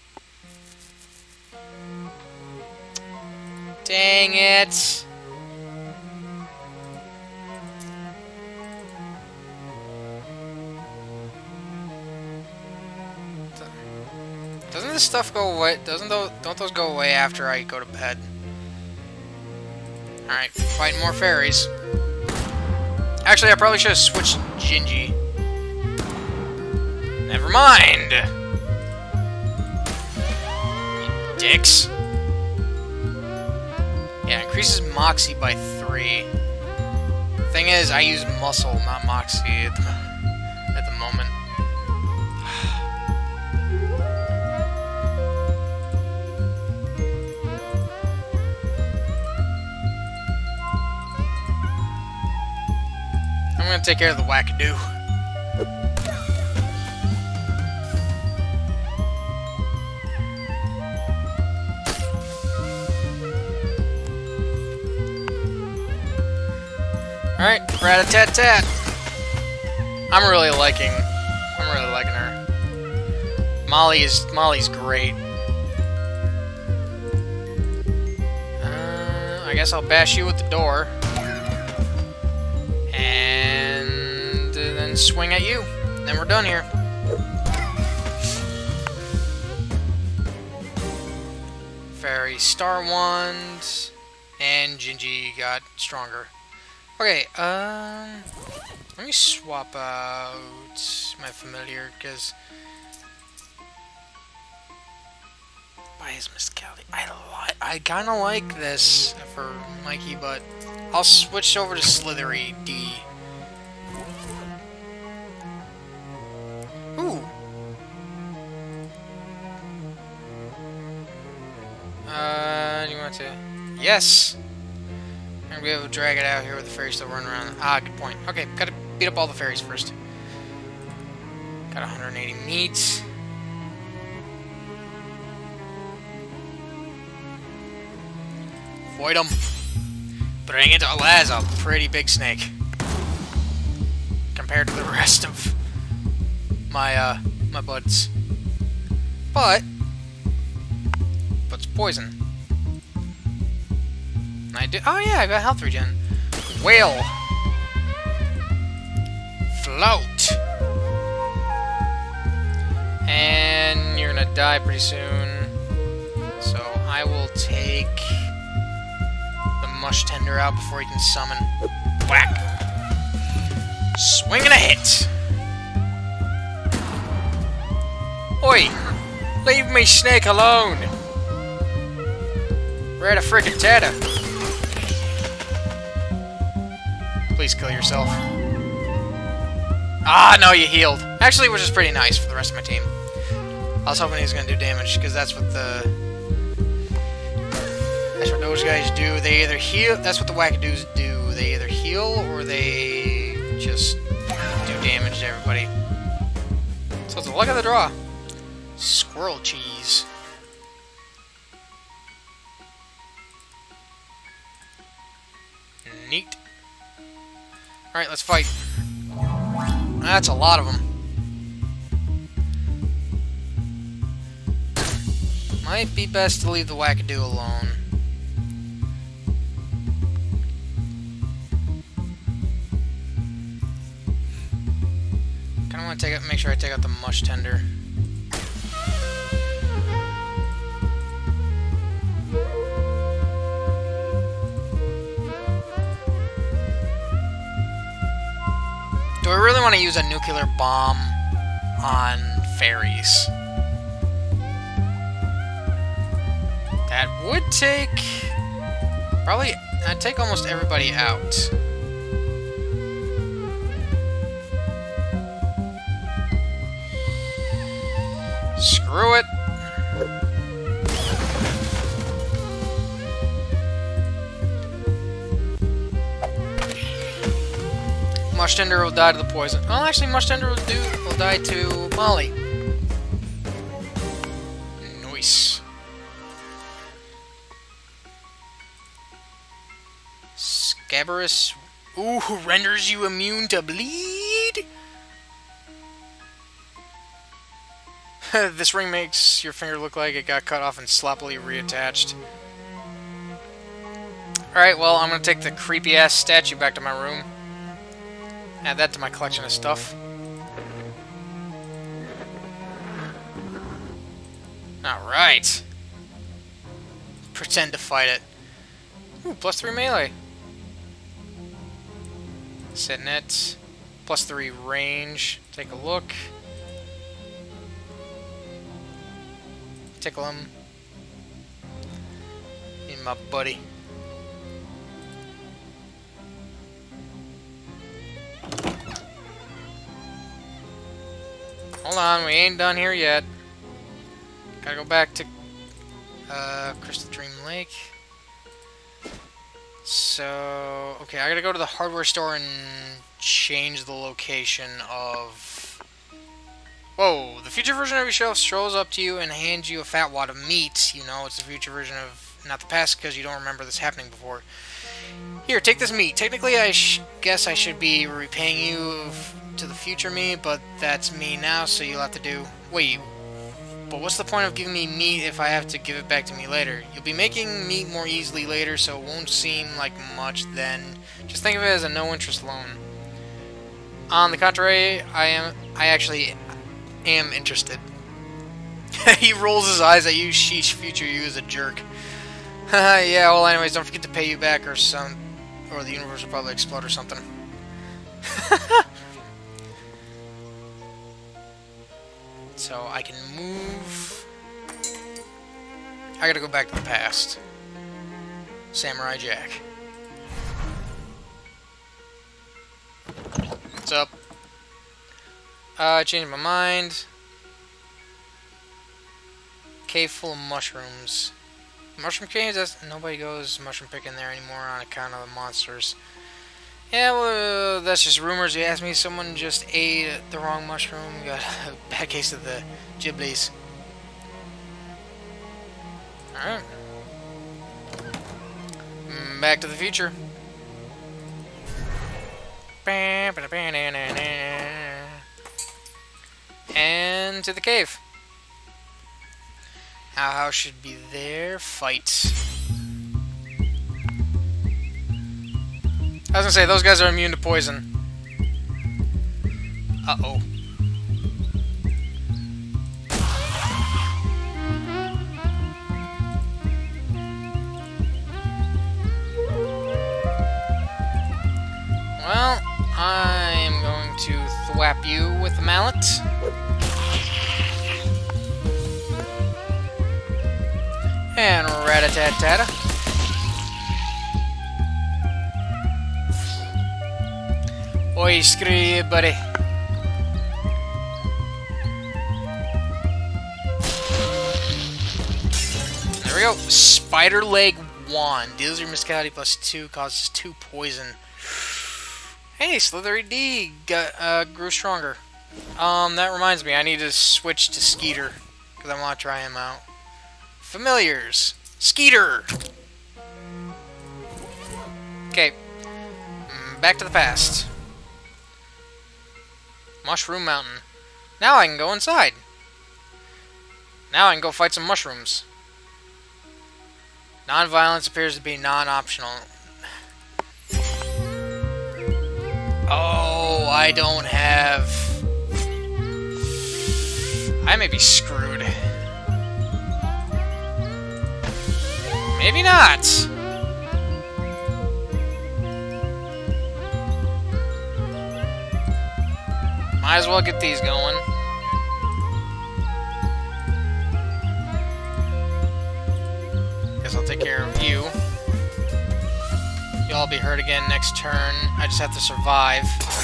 Dang it. Doesn't this stuff go away? Doesn't those, don't those go away after I go to bed? Alright, fighting more fairies. Actually, I probably should have switched Gingy. Never mind! You dicks. Yeah, increases Moxie by three. Thing is, I use Muscle, not Moxie at the, at the moment. I'm gonna take care of the wackadoo. Alright, rat-a-tat-tat. I'm really liking I'm really liking her. Molly is Molly's great. Uh, I guess I'll bash you with the door. And then swing at you. Then we're done here. Fairy Star Wand. And Gingy got stronger. Okay, um... let me swap out my familiar, because... Why is Miss Kelly? I, li I kinda like this for Mikey, but... I'll switch over to Slithery D. Ooh! Uh, do you want to... Yes! I'm gonna be able to drag it out here with the fairies still running around. Ah, good point. Okay, gotta beat up all the fairies first. Got one hundred eighty meat. Void 'em. Bring it. Oh, that's a pretty big snake. Compared to the rest of my, uh, my buds. But, but it's poison. I do. Oh yeah, I got health regen. Whale. Float. And you're gonna die pretty soon. So I will take the mush tender out before he can summon. Whack. Swing and a hit. Oi! Leave me, snake, alone. Rat a frickin' tatter. Please kill yourself. Ah, no, you healed. Actually, which is pretty nice for the rest of my team. I was hoping he was going to do damage, because that's what the... That's what those guys do. They either heal... That's what the wackadoos do. They either heal, or they just do damage to everybody. So it's a luck of the draw. Squirrel cheese. Neat. Alright, let's fight. That's a lot of them. Might be best to leave the wackadoo alone. Kinda wanna take out, make sure I take out the mush tender. Do I really want to use a nuclear bomb on fairies? That would take... Probably... I'd take almost everybody out. Screw it. Mushtender will die to the poison. Well, actually, Mushtender will, do, will die to Molly. Nice. Scabarus. Ooh, renders you immune to bleed? This ring makes your finger look like it got cut off and sloppily reattached. Alright, well, I'm gonna take the creepy-ass statue back to my room. Add that to my collection of stuff. Alright. Pretend to fight it. Ooh, plus three melee. Set net. Plus three range. Take a look. Tickle him. Need my buddy. Hold on, we ain't done here yet. Gotta go back to uh, Crystal Dream Lake. So, okay, I gotta go to the hardware store and change the location of... Whoa, the future version of your shelf strolls up to you and hands you a fat wad of meat. You know, it's the future version of, not the past, because you don't remember this happening before. Here, take this meat. Technically, I sh guess I should be repaying you to the future me, but that's me now, so you'll have to do... Wait, but what's the point of giving me meat if I have to give it back to me later? You'll be making meat more easily later, so it won't seem like much then. Just think of it as a no-interest loan. On the contrary, I am... I actually... am interested. He rolls his eyes at you. Sheesh, future you is a jerk. Yeah, well, anyways, don't forget to pay you back or some... Or the universe will probably explode or something. So, I can move... I gotta go back to the past. Samurai Jack. What's up? Uh, I changed my mind. Cave full of mushrooms. Mushroom caves? That's, nobody goes mushroom picking there anymore on account of the monsters. Yeah, well, uh, that's just rumors. You asked me, someone just ate the wrong mushroom. Got a bad case of the Ghiblies. Alright. Mm, Back to the future. And to the cave. Our house should be there. Fight. I was gonna say, those guys are immune to poison. Uh-oh. Well, I am going to thwap you with the mallet. And rat-a-tat-tata. Oi, screw you, buddy. There we go. Spider Leg Wand. Deals your Muscality plus two, causes two poison. Hey, Slithery D got, uh, grew stronger. Um, that reminds me, I need to switch to Skeeter, because I want to try him out. Familiars. Skeeter! Okay. Back to the past. Mushroom Mountain. Now I can go inside. Now I can go fight some mushrooms. Non-violence appears to be non-optional. Oh, I don't have... I may be screwed. Maybe not. Might as well get these going. take care of you. You'll all be hurt again next turn. I just have to survive.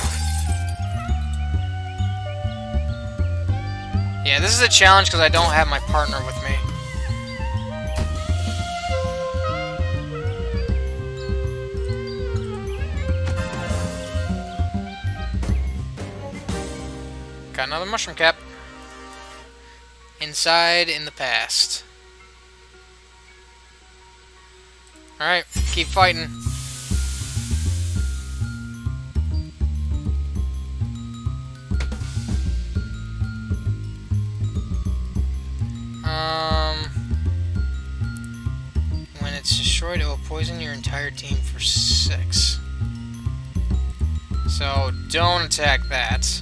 Yeah, this is a challenge because I don't have my partner with me. Got another mushroom cap. Inside in the past. Alright, keep fighting. Um, when it's destroyed, it will poison your entire team for six. So, don't attack that.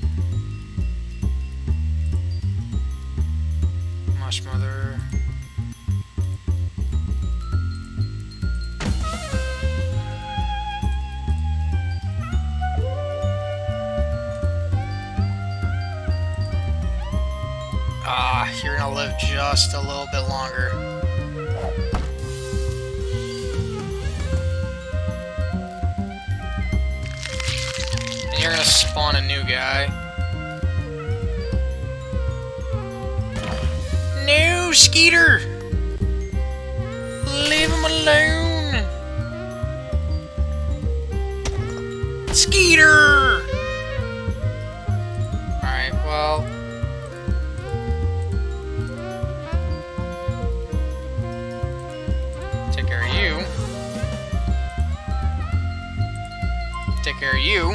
Mush Mother. Ah, you're gonna live just a little bit longer. And you're gonna spawn a new guy. No, Skeeter! Leave him alone! Skeeter! Alright, well... Take care of you. Take care of you.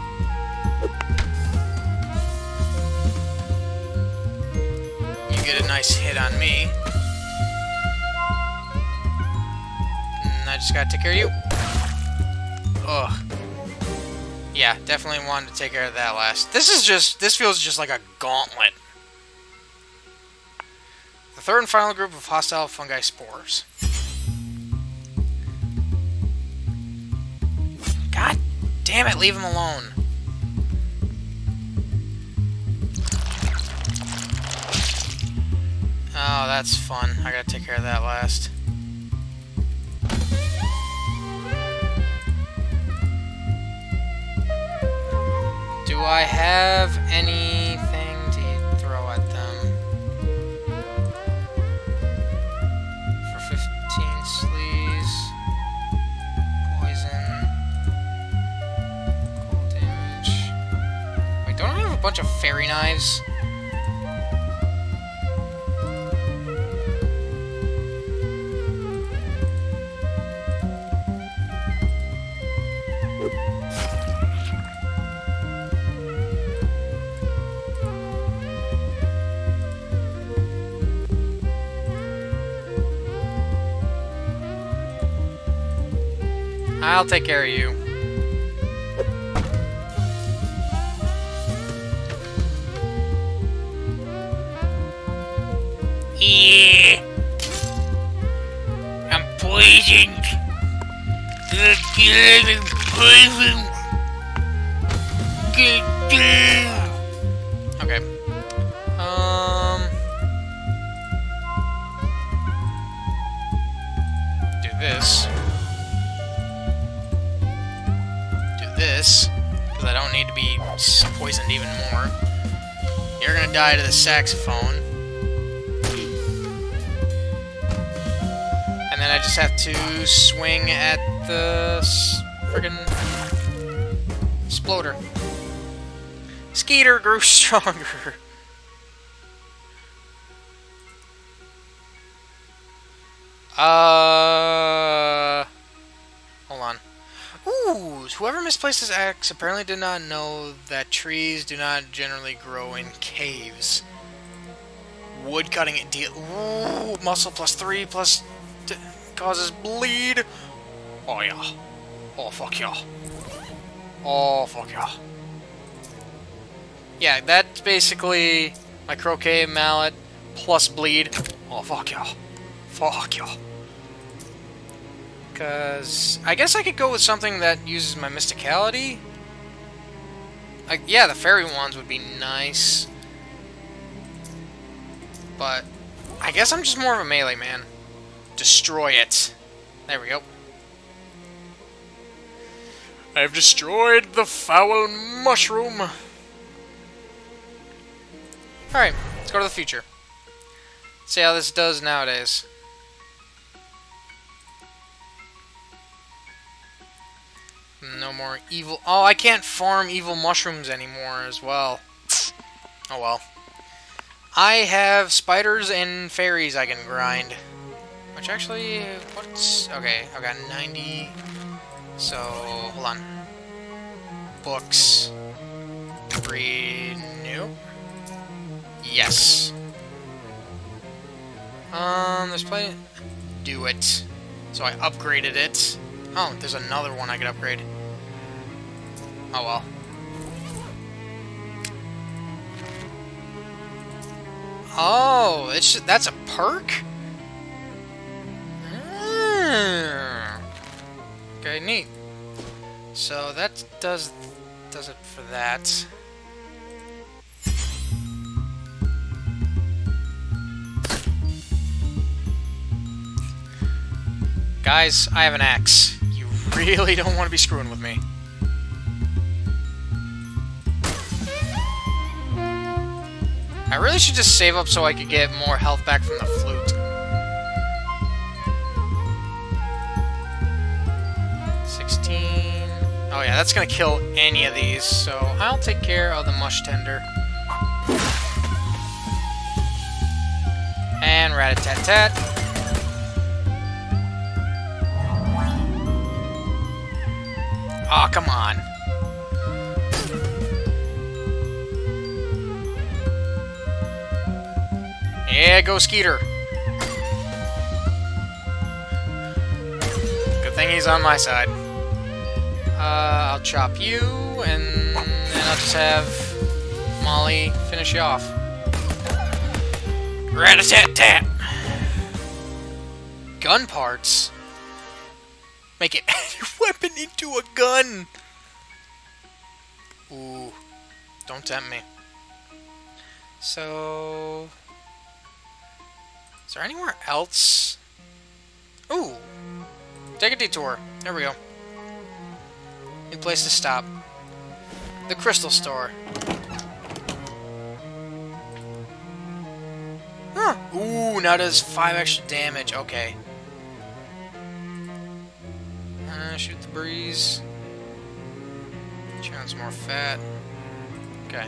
Get a nice hit on me. And I just gotta take care of you. Ugh. Yeah, definitely wanted to take care of that last. This is just, this feels just like a gauntlet. The third and final group of hostile fungi spores. God damn it, leave him alone. Oh, that's fun. I gotta take care of that last. Do I have anything to throw at them? For fifteen sleaze. Poison. Cold damage. Wait, don't I have a bunch of fairy knives? I'll take care of you. Yeah. I'm poisoned. I'm poisoned. Okay. Um. Do this. This, because I don't need to be poisoned even more. You're gonna die to the saxophone. And then I just have to swing at the friggin' Sploder. Skeeter grew stronger. Uh... Hold on. Ooh, whoever misplaced his axe apparently did not know that trees do not generally grow in caves. Wood cutting it deal. Ooh, muscle plus three plus d causes bleed. Oh yeah. Oh fuck yeah. Oh fuck yeah. Yeah, that's basically my croquet mallet plus bleed. Oh fuck yeah. Fuck yeah. Because I guess I could go with something that uses my mysticality. Like, yeah, the fairy wands would be nice. But I guess I'm just more of a melee man. Destroy it. There we go. I have destroyed the foul mushroom. Alright, let's go to the future. See how this does nowadays. No more evil... Oh, I can't farm evil mushrooms anymore as well. Oh well. I have spiders and fairies I can grind. Which actually... What's... Okay, I've got ninety... So, hold on. Books. Renew. Yes. Um, there's plenty... Do it. So I upgraded it. Oh, there's another one I could upgrade. Oh well. Oh, it's that's a perk? Mm. Okay, neat. So that does does it for that. Guys, I have an axe. You really don't want to be screwing with me. I really should just save up so I could get more health back from the flute. sixteen... Oh yeah, that's gonna kill any of these, so I'll take care of the mush tender. And rat-a-tat-tat. Aw, oh, come on. Yeah, go Skeeter. Good thing he's on my side. Uh, I'll chop you, and then I'll just have Molly finish you off. Rat-a-tat-tat! Gun parts? Make it your weapon into a gun! Ooh. Don't tempt me. So... Is there anywhere else? Ooh! Take a detour. There we go. New place to stop. The Crystal Store. Huh. Ooh, now does five extra damage. Okay. Uh, shoot the breeze. Churn some more fat. Okay.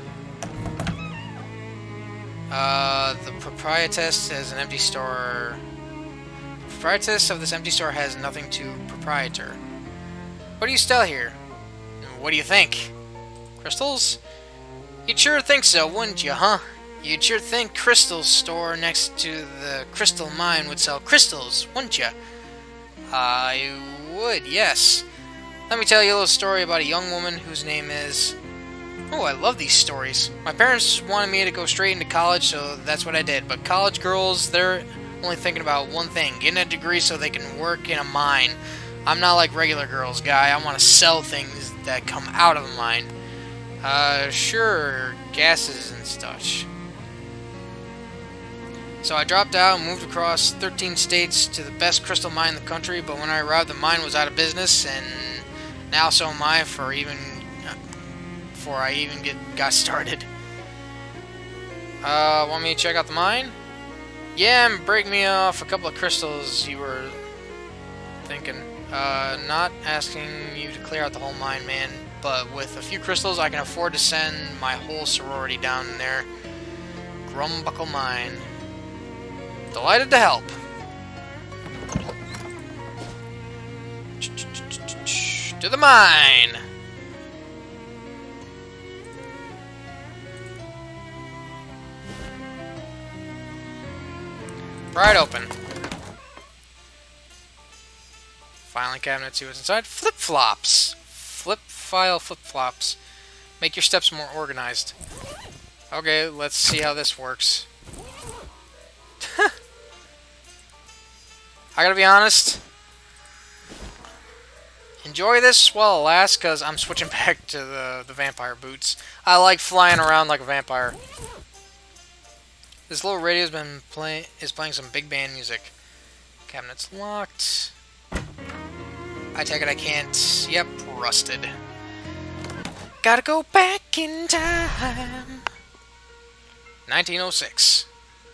Uh, the proprietress has an empty store. The proprietress of this empty store has nothing to proprietor. What do you sell here? What do you think? Crystals? You'd sure think so, wouldn't you, huh? You'd sure think Crystal's store next to the crystal mine would sell crystals, wouldn't you? I would, yes. Let me tell you a little story about a young woman whose name is... Oh, I love these stories. My parents wanted me to go straight into college, so that's what I did. But college girls, they're only thinking about one thing, getting a degree so they can work in a mine. I'm not like regular girls, guy. I want to sell things that come out of a mine. Uh, sure, gases and such. So I dropped out and moved across thirteen states to the best crystal mine in the country, but when I arrived, the mine was out of business, and now so am I for even... before I even get got started. Uh, want me to check out the mine? Yeah, and break me off a couple of crystals you were thinking. Uh, not asking you to clear out the whole mine, man, but with a few crystals I can afford to send my whole sorority down there. Grumbuckle Mine. Delighted to help. To the mine! Right open. Filing cabinet, see what's inside. Flip-flops. Flip file flip-flops. Make your steps more organized. Okay, let's see how this works. I gotta be honest. Enjoy this while it lasts, because I'm switching back to the, the vampire boots. I like flying around like a vampire. This little radio's been playing is playing some big band music. Cabinet's locked. I take it I can't... Yep, rusted. Gotta go back in time. nineteen oh six.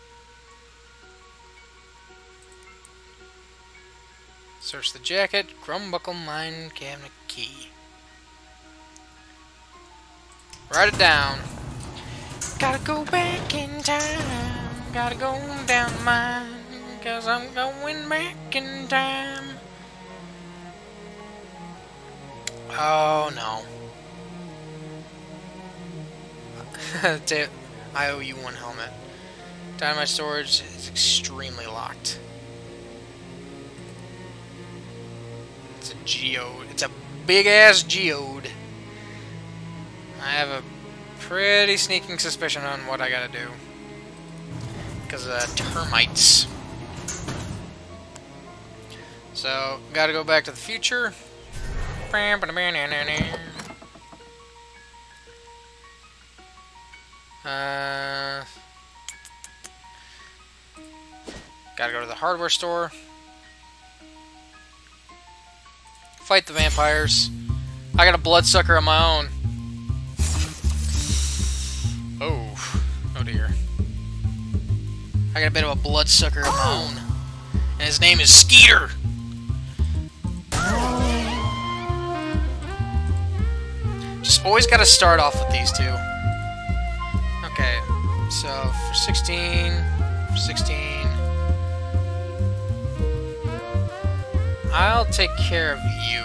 Search the jacket. Grumbuckle mine cabinet key. Write it down. Gotta go back in time. Gotta go down mine. Cause I'm going back in time. Oh no. I owe you one helmet. Dynamite storage is extremely locked. It's a geode. It's a big ass geode. I have a pretty sneaking suspicion on what I gotta do. Because of uh, termites. So, gotta go back to the future. Uh, gotta go to the hardware store. Fight the vampires. I got a bloodsucker of my own. Oh, oh dear. I got a bit of a bloodsucker of my own. And his name is Skeeter. Just always gotta start off with these two. Okay, so for sixteen, for sixteen, I'll take care of you.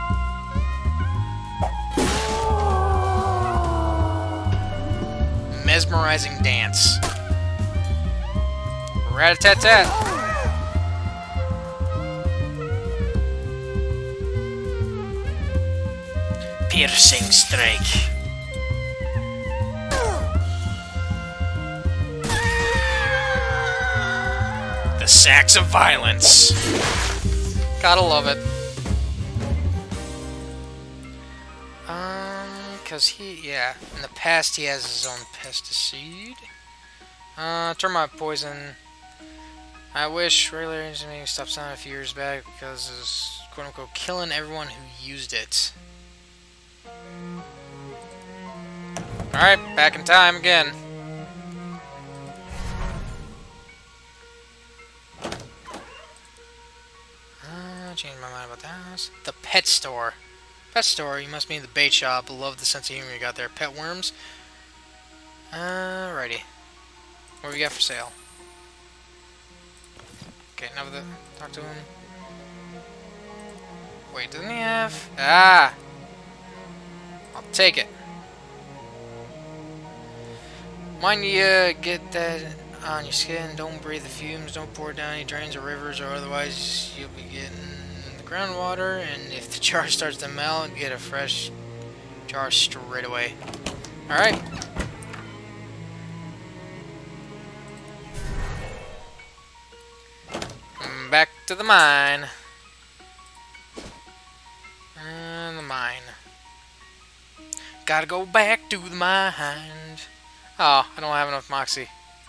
Mesmerizing dance. Rat-a-tat-tat. Piercing strike. The sacks of violence. Gotta love it. Um, cause he, yeah, in the past he has his own pesticide. Uh, termite poison. I wish regular engineering stopped sign a few years back because it was quote unquote killing everyone who used it. Alright, back in time again. Uh, changed my mind about the house. The pet store. Pet store, you must mean the bait shop. Love the sense of humor you got there. Pet worms. Alrighty. What do we got for sale? Okay, now the talk to him. Wait, doesn't he have? Ah! I'll take it. Mind you uh, get that on your skin. Don't breathe the fumes. Don't pour it down any drains or rivers, or otherwise you'll be getting the groundwater. And if the jar starts to melt, get a fresh jar straight away. All right. Back to the mine. And the mine. Gotta go back to the mine. Oh, I don't have enough moxie.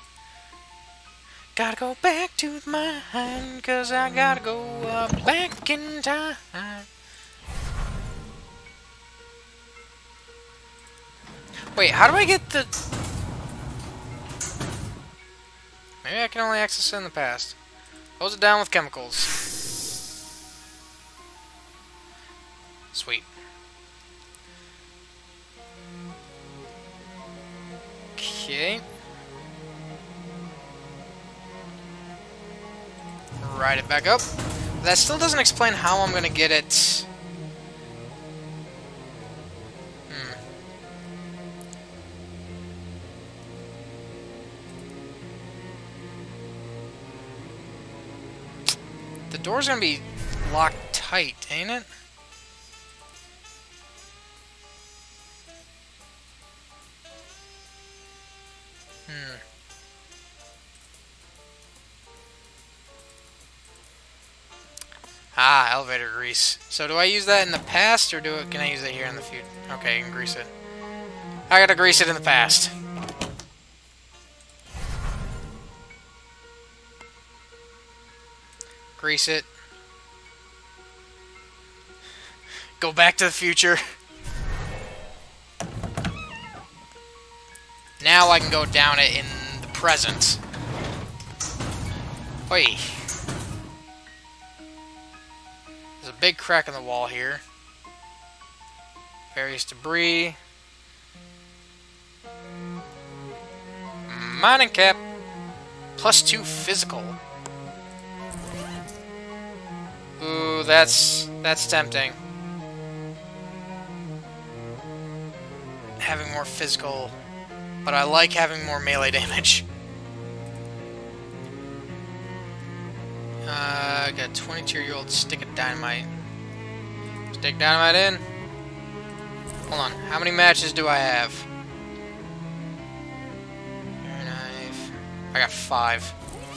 Gotta go back to the mine, cause I gotta go uh, back in time. Wait, how do I get the... Maybe I can only access it in the past. Close it down with chemicals. Sweet. Okay. Ride it back up. That still doesn't explain how I'm gonna get it. Hmm. The door's gonna be locked tight, ain't it? Hmm. Ah, elevator grease. So do I use that in the past, or do it? Can I use it here in the future? Okay, I can grease it. I gotta grease it in the past. increase it. Go back to the future. Now I can go down it in the present. Oi. There's a big crack in the wall here. Various debris. Mining cap. Plus two physical. Ooh, that's that's tempting. Having more physical, but I like having more melee damage. Uh, I got a twenty-two-year-old stick of dynamite. Stick dynamite in. Hold on, how many matches do I have? Air knife. I got five.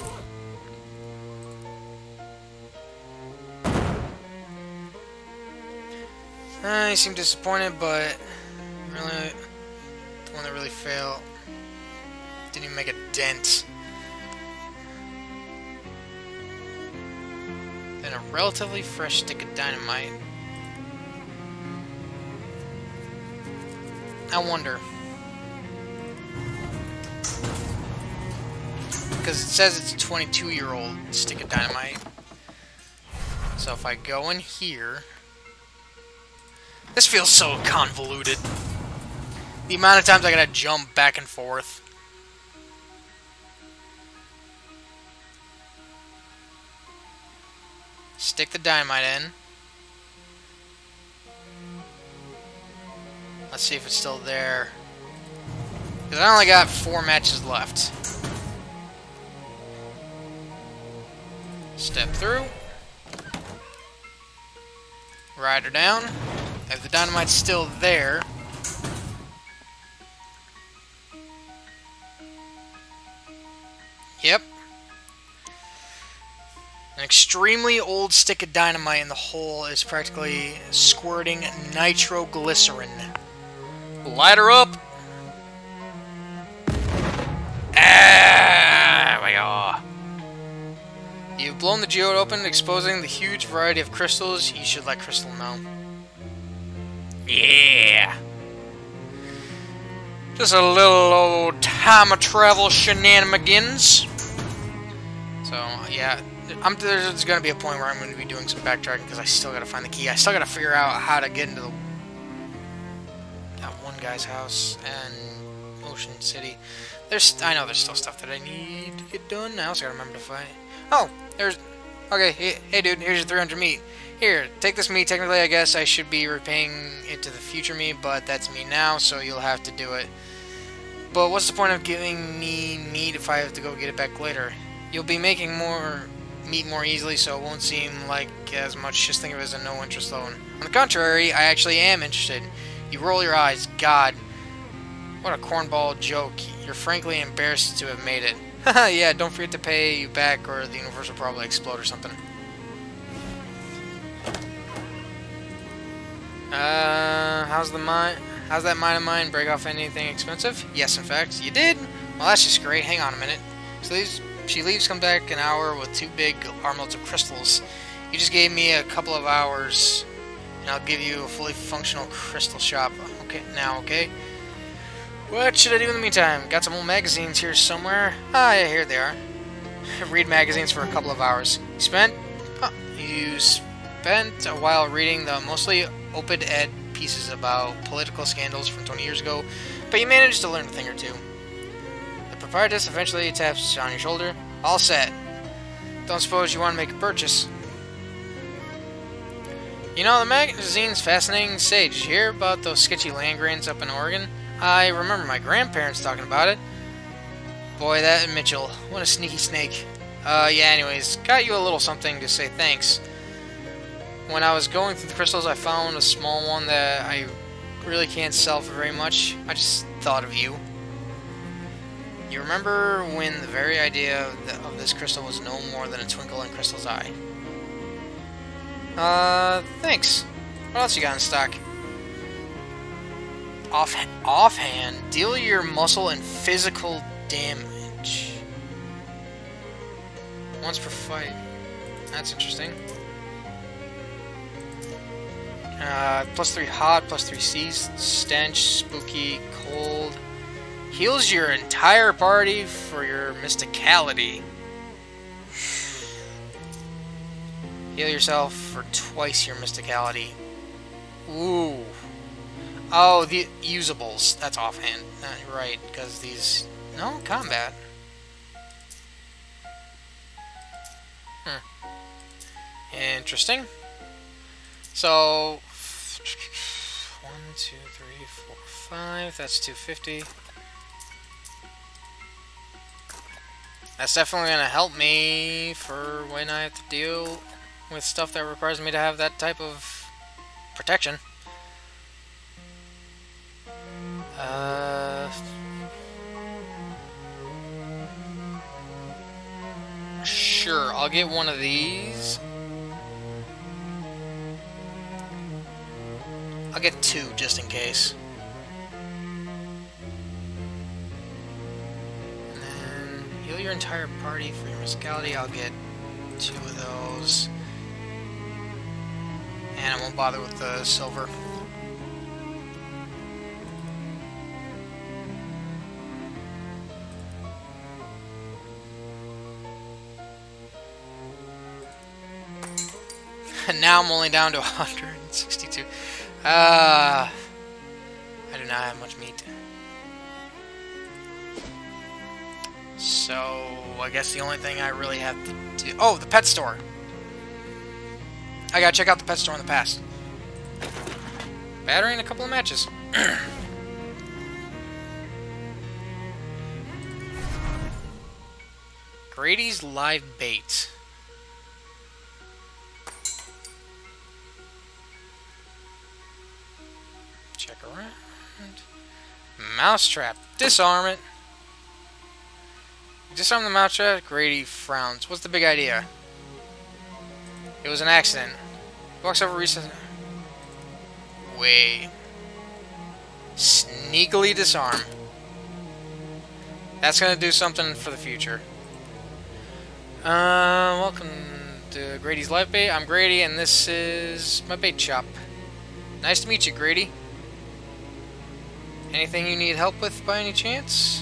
Uh, you seem disappointed, but really, the one that really failed didn't even make a dent. Then a relatively fresh stick of dynamite. I wonder. Because it says it's a twenty-two-year-old stick of dynamite. So if I go in here... This feels so convoluted. The amount of times I gotta jump back and forth. Stick the dynamite in. Let's see if it's still there. Because I only got four matches left. Step through. Ride her down. If the dynamite's still there... Yep. An extremely old stick of dynamite in the hole is practically squirting nitroglycerin. Light her up! Ah, we go. You've blown the geode open, exposing the huge variety of crystals. You should let Crystal know. Yeah! Just a little old time of travel shenanigans. So, yeah, I'm, there's going to be a point where I'm going to be doing some backtracking because I still got to find the key. I still got to figure out how to get into the, that one guy's house and Ocean City. There's, I know there's still stuff that I need to get done. I also got to remember to fight. Oh, there's... Okay, hey, hey dude, here's your three hundred meat. Here, take this meat. Technically, I guess I should be repaying it to the future me, but that's me now, so you'll have to do it. But what's the point of giving me meat if I have to go get it back later? You'll be making more meat more easily, so it won't seem like as much. Just think of it as a no-interest loan. On the contrary, I actually am interested. You roll your eyes. God. What a cornball joke. You're frankly embarrassed to have made it. Haha, yeah, don't forget to pay you back or the universe will probably explode or something. Uh, how's the mine? How's that mine of mine break off anything expensive? Yes, in fact, you did. Well, that's just great. Hang on a minute. So these, she leaves, come back an hour with two big armloads of crystals. You just gave me a couple of hours, and I'll give you a fully functional crystal shop. Okay, now, okay. What should I do in the meantime? Got some old magazines here somewhere. Ah, yeah, here they are. Read magazines for a couple of hours. You spent? Huh, you spent a while reading the mostly op-ed pieces about political scandals from twenty years ago, but you managed to learn a thing or two. The proprietress eventually taps on your shoulder. All set. Don't suppose you want to make a purchase? You know, the magazine's fascinating. Say, did you hear about those sketchy land grants up in Oregon? I remember my grandparents talking about it. Boy, that Mitchell. What a sneaky snake. Uh, yeah, anyways, got you a little something to say thanks. When I was going through the crystals, I found a small one that I really can't sell for very much. I just thought of you. You remember when the very idea of, the, of this crystal was no more than a twinkle in Crystal's eye? Uh, thanks. What else you got in stock? Off offhand, deal your muscle and physical damage once per fight. That's interesting. Uh, plus three hot, plus three seas, stench, spooky, cold. Heals your entire party for your mysticality. Heal yourself for twice your mysticality. Ooh. Oh, the usables. That's offhand. Not right, because these... No, combat. Hmm. Interesting. So... One, two, three, four, five. That's two fifty. That's definitely going to help me for when I have to deal with stuff that requires me to have that type of protection. Uh, sure, I'll get one of these. I'll get two just in case. And then heal your entire party for your mysticality. I'll get two of those. And I won't bother with the silver. And now I'm only down to one hundred sixty-two. Ah, uh, I do not have much meat. So, I guess the only thing I really have to do... Oh, the pet store! I gotta check out the pet store in the past. Battery and a couple of matches. Grady's live bait. Check around. Mousetrap. Disarm it. Disarm the mousetrap. Grady frowns. What's the big idea? It was an accident. Walks over recent. Wait. Sneakily disarm. That's gonna do something for the future. Uh, welcome to Grady's Live Bait. I'm Grady, and this is my bait shop. Nice to meet you, Grady. Anything you need help with by any chance?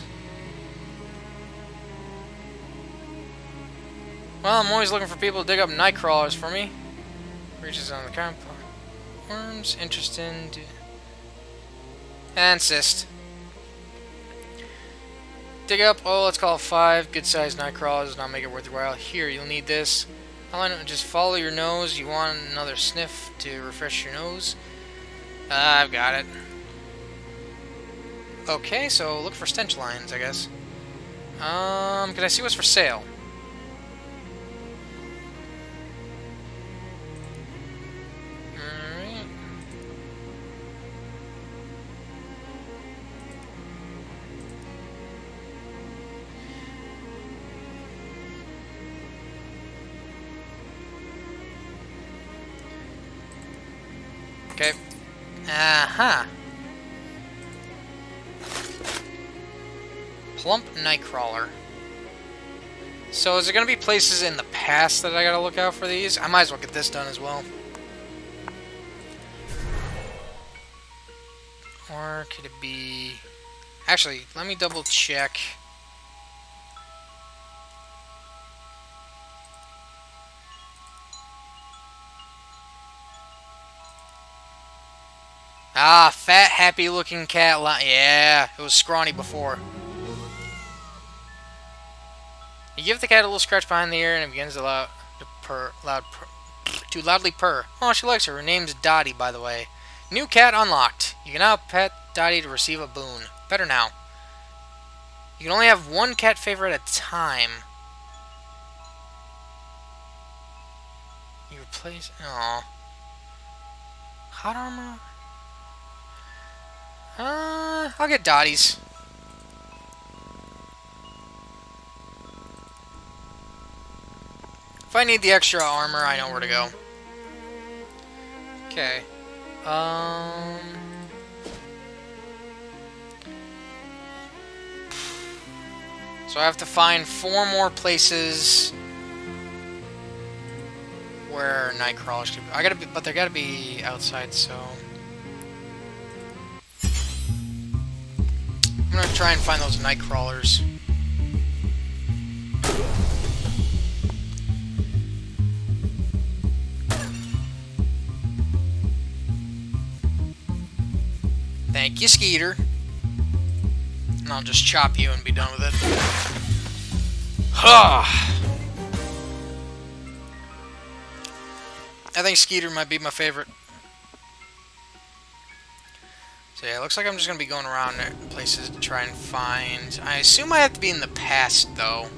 Well, I'm always looking for people to dig up night crawlers for me. Reaches on the ground. Worms, interesting. And cyst. Dig up, oh, let's call it five good-sized night crawlers, not make it worth your while. Here, you'll need this. I want to just follow your nose. You want another sniff to refresh your nose? Uh, I've got it. Okay, so look for stench lines, I guess. Um, can I see what's for sale? Alright. Okay. Uh-huh. Plump Nightcrawler. So is there going to be places in the past that I got to look out for these? I might as well get this done as well. Or could it be... Actually, let me double check. Ah, fat, happy-looking cat. Yeah, it was scrawny before. You give the cat a little scratch behind the ear, and it begins to loud, to purr, loud, purr, to loudly purr. Oh, she likes her. Her name's Dottie, by the way. New cat unlocked. You can now pet Dottie to receive a boon. Better now. You can only have one cat favorite at a time. You replace. Aww. Hot armor. Uh, I'll get Dottie's. If I need the extra armor, I know where to go. Okay. Um... So I have to find four more places where night crawlers should be. I gotta be, but they gotta be outside, so I'm gonna try and find those night crawlers. Thank you, Skeeter. And I'll just chop you and be done with it. Ha! I think Skeeter might be my favorite. So yeah, it looks like I'm just going to be going around places to try and find... I assume I have to be in the past, though.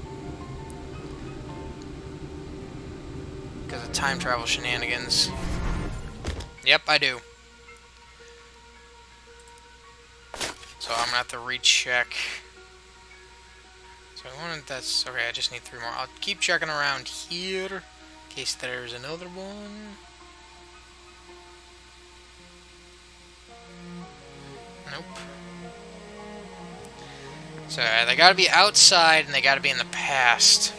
Because of time travel shenanigans. Yep, I do. So I'm going to have to recheck. So I wanted that's... Okay, I just need three more. I'll keep checking around here. In case there's another one. Nope. So uh, they gotta be outside and they gotta be in the past.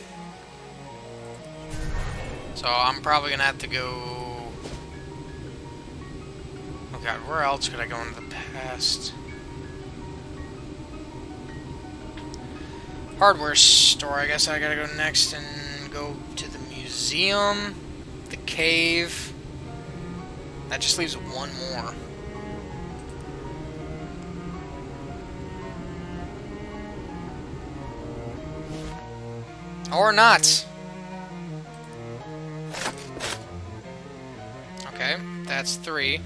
So I'm probably gonna have to go... Oh god, where else could I go in the past? Hardware store, I guess I gotta go next and go to the museum, the cave. That just leaves one more. Or not. Okay, that's three.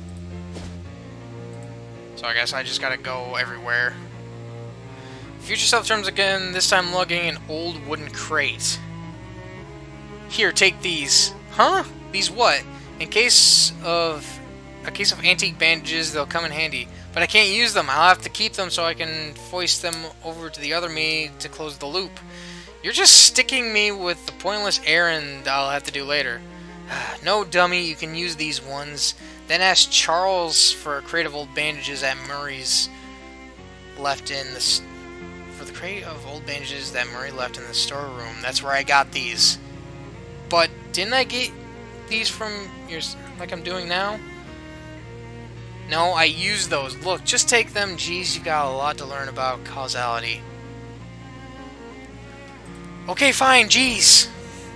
So I guess I just gotta go everywhere. Future self terms again, this time lugging an old wooden crate. Here, take these. Huh? These what? In case of a case of antique bandages, they'll come in handy. But I can't use them. I'll have to keep them so I can foist them over to the other me to close the loop. You're just sticking me with the pointless errand I'll have to do later. No, dummy, you can use these ones. Then ask Charles for a crate of old bandages at Murray's left in the... St for the crate of old bandages that Murray left in the storeroom. That's where I got these. But didn't I get these from yours, like I'm doing now? No, I used those. Look, just take them. Geez, you got a lot to learn about causality. Okay, fine, geez.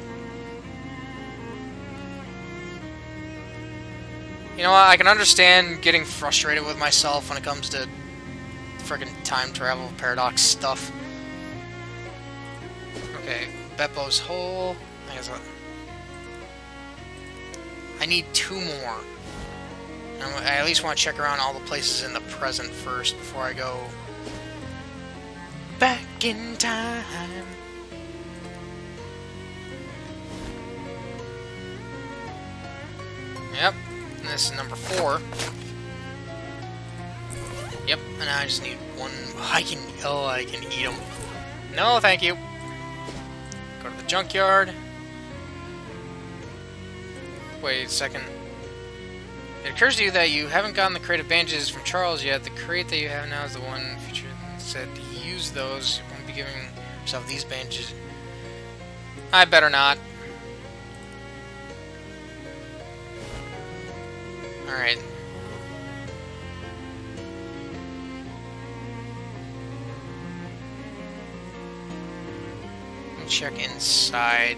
You know what, I can understand getting frustrated with myself when it comes to friggin' time travel paradox stuff. Okay, Beppo's hole. I guess what? I need two more. I at least want to check around all the places in the present first before I go back in time. Yep, and this is number four. Yep, and I just need one. I can. Oh, I can eat them. No, thank you. Go to the junkyard. Wait a second. It occurs to you that you haven't gotten the crate of bandages from Charles yet. The crate that you have now is the one featured said to use those. You won't be giving yourself these bandages. I better not. Alright. Check inside.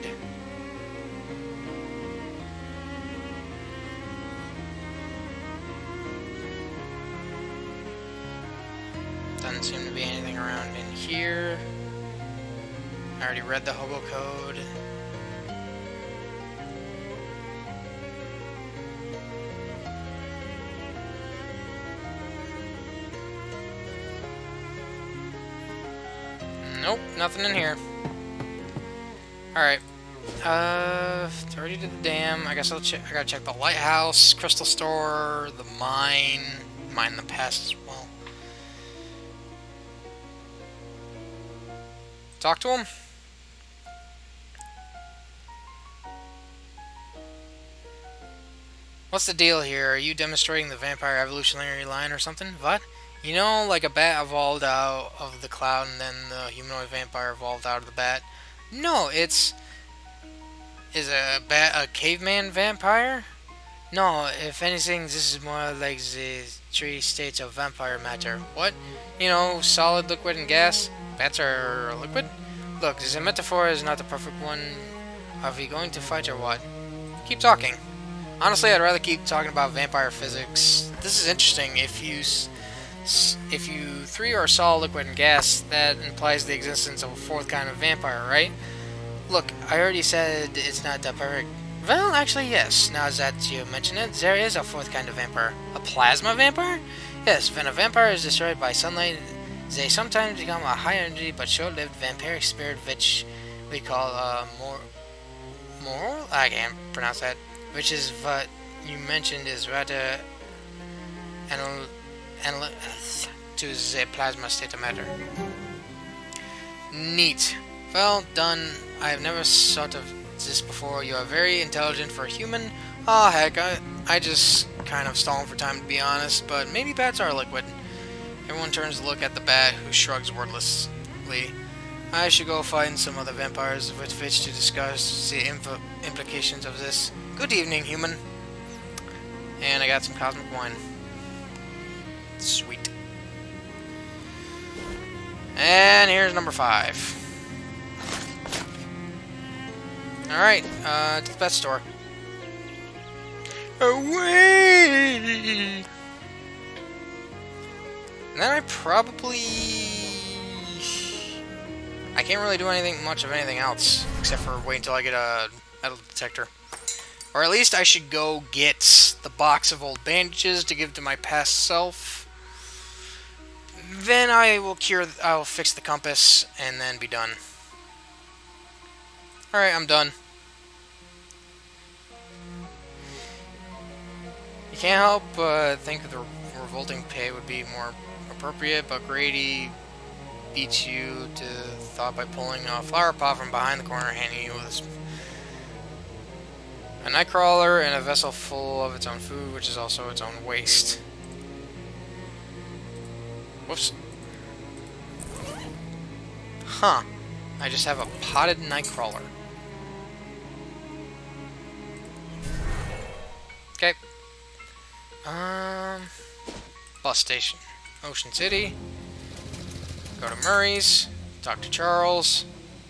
Doesn't seem to be anything around in here. I already read the hobo code. Nope, nothing in here. Alright. Uh, already did the dam. I guess I'll check. I gotta check the lighthouse, crystal store, the mine, mine in the past as well. Talk to him. What's the deal here? Are you demonstrating the vampire evolutionary line or something? What? You know, like a bat evolved out of the cloud and then the humanoid vampire evolved out of the bat? No, it's... is a ba a caveman vampire? No, if anything, this is more like the three states of vampire matter. What? You know, solid, liquid, and gas? Bats are liquid? Look, this metaphor is not the perfect one. Are we going to fight or what? Keep talking. Honestly, I'd rather keep talking about vampire physics. This is interesting. If you, s if you three are solid, liquid, and gas, that implies the existence of a fourth kind of vampire, right? Look, I already said it's not the perfect. Well, actually, yes. Now that you mention it, there is a fourth kind of vampire. A plasma vampire? Yes, when a vampire is destroyed by sunlight, they sometimes become a high-energy but short-lived vampiric spirit, which we call uh, more moral. I can't pronounce that. Which is what you mentioned is rather anal anal to the plasma state of matter. Neat. Well done. I have never thought of this before. You are very intelligent for a human. Oh heck, I, I just kind of stalling for time to be honest, but maybe bats are liquid. Everyone turns to look at the bat, who shrugs wordlessly. I should go find some other vampires with which to discuss the impl implications of this. Good evening, human. And I got some cosmic wine. Sweet. And here's number five. Alright, uh, to the pet store. Away! And then I probably... I can't really do anything much of anything else, except for wait until I get a metal detector. Or at least I should go get the box of old bandages to give to my past self. Then I will cure, I'll fix the compass, and then be done. Alright, I'm done. You can't help but think that the revolting pay would be more appropriate, but Grady beats you to thought by pulling a flower pot from behind the corner, handing you with a nightcrawler and a vessel full of its own food, which is also its own waste. Whoops. Huh. I just have a potted nightcrawler. Okay. Um, bus station. Ocean City. Go to Murray's. Talk to Charles.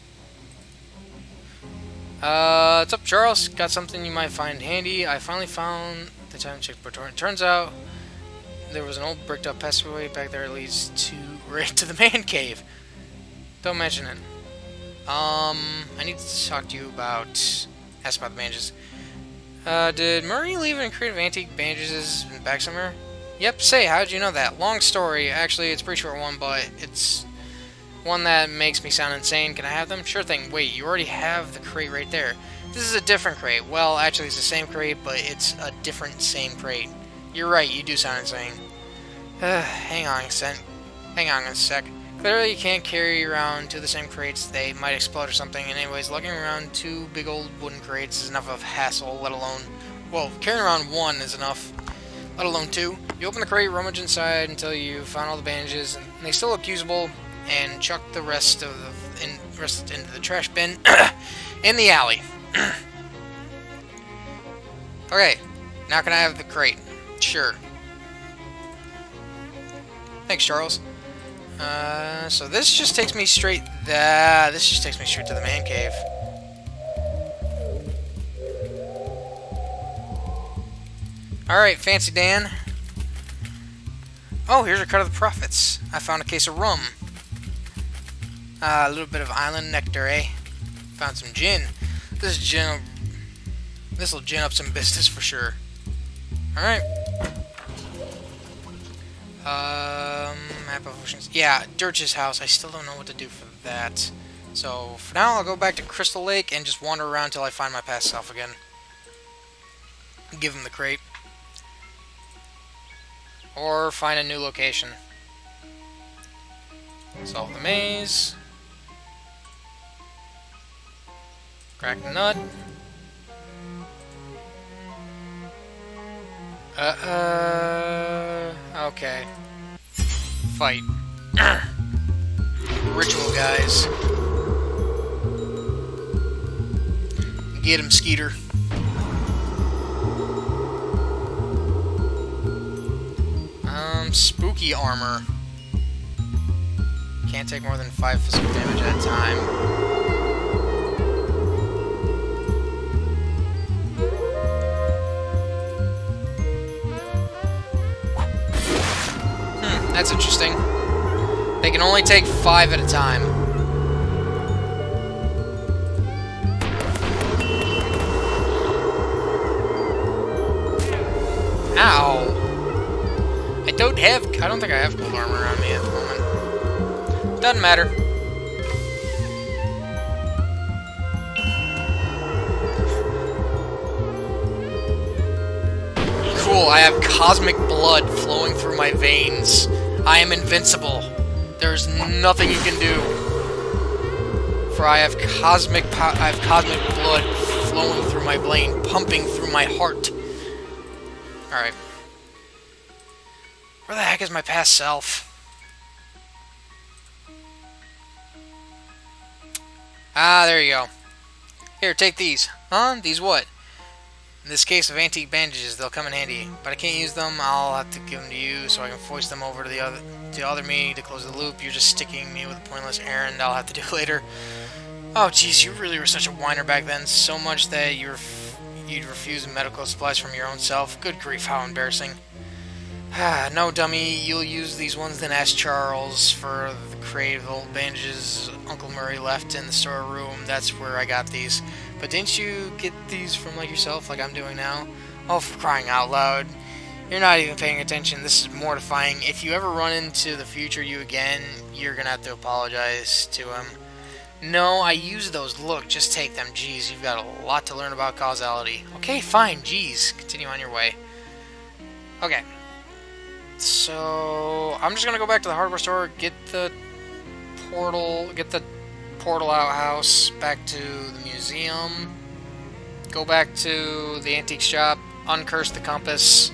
Uh, what's up, Charles? Got something you might find handy. I finally found the time check Praetorian. Turns out there was an old bricked up passageway back there that leads to right to the man cave. Don't mention it. Um, I need to talk to you about ask about the bandages. Uh, did Murray leave any creative antique bandages back somewhere? Yep, say, how'd you know that? Long story. Actually, it's a pretty short one, but it's one that makes me sound insane. Can I have them? Sure thing. Wait, you already have the crate right there. This is a different crate. Well, actually, it's the same crate, but it's a different same crate. You're right, you do sound insane. Uh, hang on a sec. Hang on a sec. Clearly, you can't carry around two of the same crates. They might explode or something. And anyways, lugging around two big old wooden crates is enough of a hassle, let alone... Well, carrying around one is enough, let alone two. You open the crate, rummage inside until you found all the bandages, and they still look usable, and chuck the rest of the in, rest into the trash bin in the alley. Okay, now can I have the crate? Sure. Thanks, Charles. Uh, so this just takes me straight. That this just takes me straight to the man cave. All right, Fancy Dan. Oh, here's a cut of the profits. I found a case of rum. Uh, a little bit of island nectar, eh? Found some gin. This gin, this will gin up some business for sure. All right. Um, map of oceans. Yeah, Dirge's house. I still don't know what to do for that. So for now, I'll go back to Crystal Lake and just wander around till I find my past self again. Give him the crate. Or find a new location. Solve the maze. Crack the nut. Uh, uh, okay. Fight. Ritual, guys. Get him, Skeeter. Um, spooky armor. Can't take more than five physical damage at a time. Hmm, that's interesting. They can only take five at a time. Ow! I don't have... I don't think I have gold armor on me at the moment. Doesn't matter. Cool, I have cosmic blood flowing through my veins. I am invincible. There's nothing you can do. For I have cosmic po I have cosmic blood flowing through my brain, pumping through my heart. Alright. Where the heck is my past self? Ah, there you go. Here, take these. Huh? These what? In this case of antique bandages, they'll come in handy. But I can't use them. I'll have to give them to you so I can foist them over to the other to the other me to close the loop. You're just sticking me with a pointless errand I'll have to do later. Oh, jeez, you really were such a whiner back then. So much that you ref you'd refuse medical supplies from your own self. Good grief, how embarrassing. Ah, no, dummy. You'll use these ones, then ask Charles for the crate of old bandages Uncle Murray left in the storeroom. That's where I got these. But didn't you get these from, like, yourself, like I'm doing now? Oh, for crying out loud. You're not even paying attention. This is mortifying. If you ever run into the future you again, you're gonna have to apologize to him. No, I use those. Look, just take them. Jeez, you've got a lot to learn about causality. Okay, fine. Jeez. Continue on your way. Okay. So, I'm just gonna go back to the hardware store, get the portal, get the portal outhouse back to the museum, go back to the antique shop, uncurse the compass,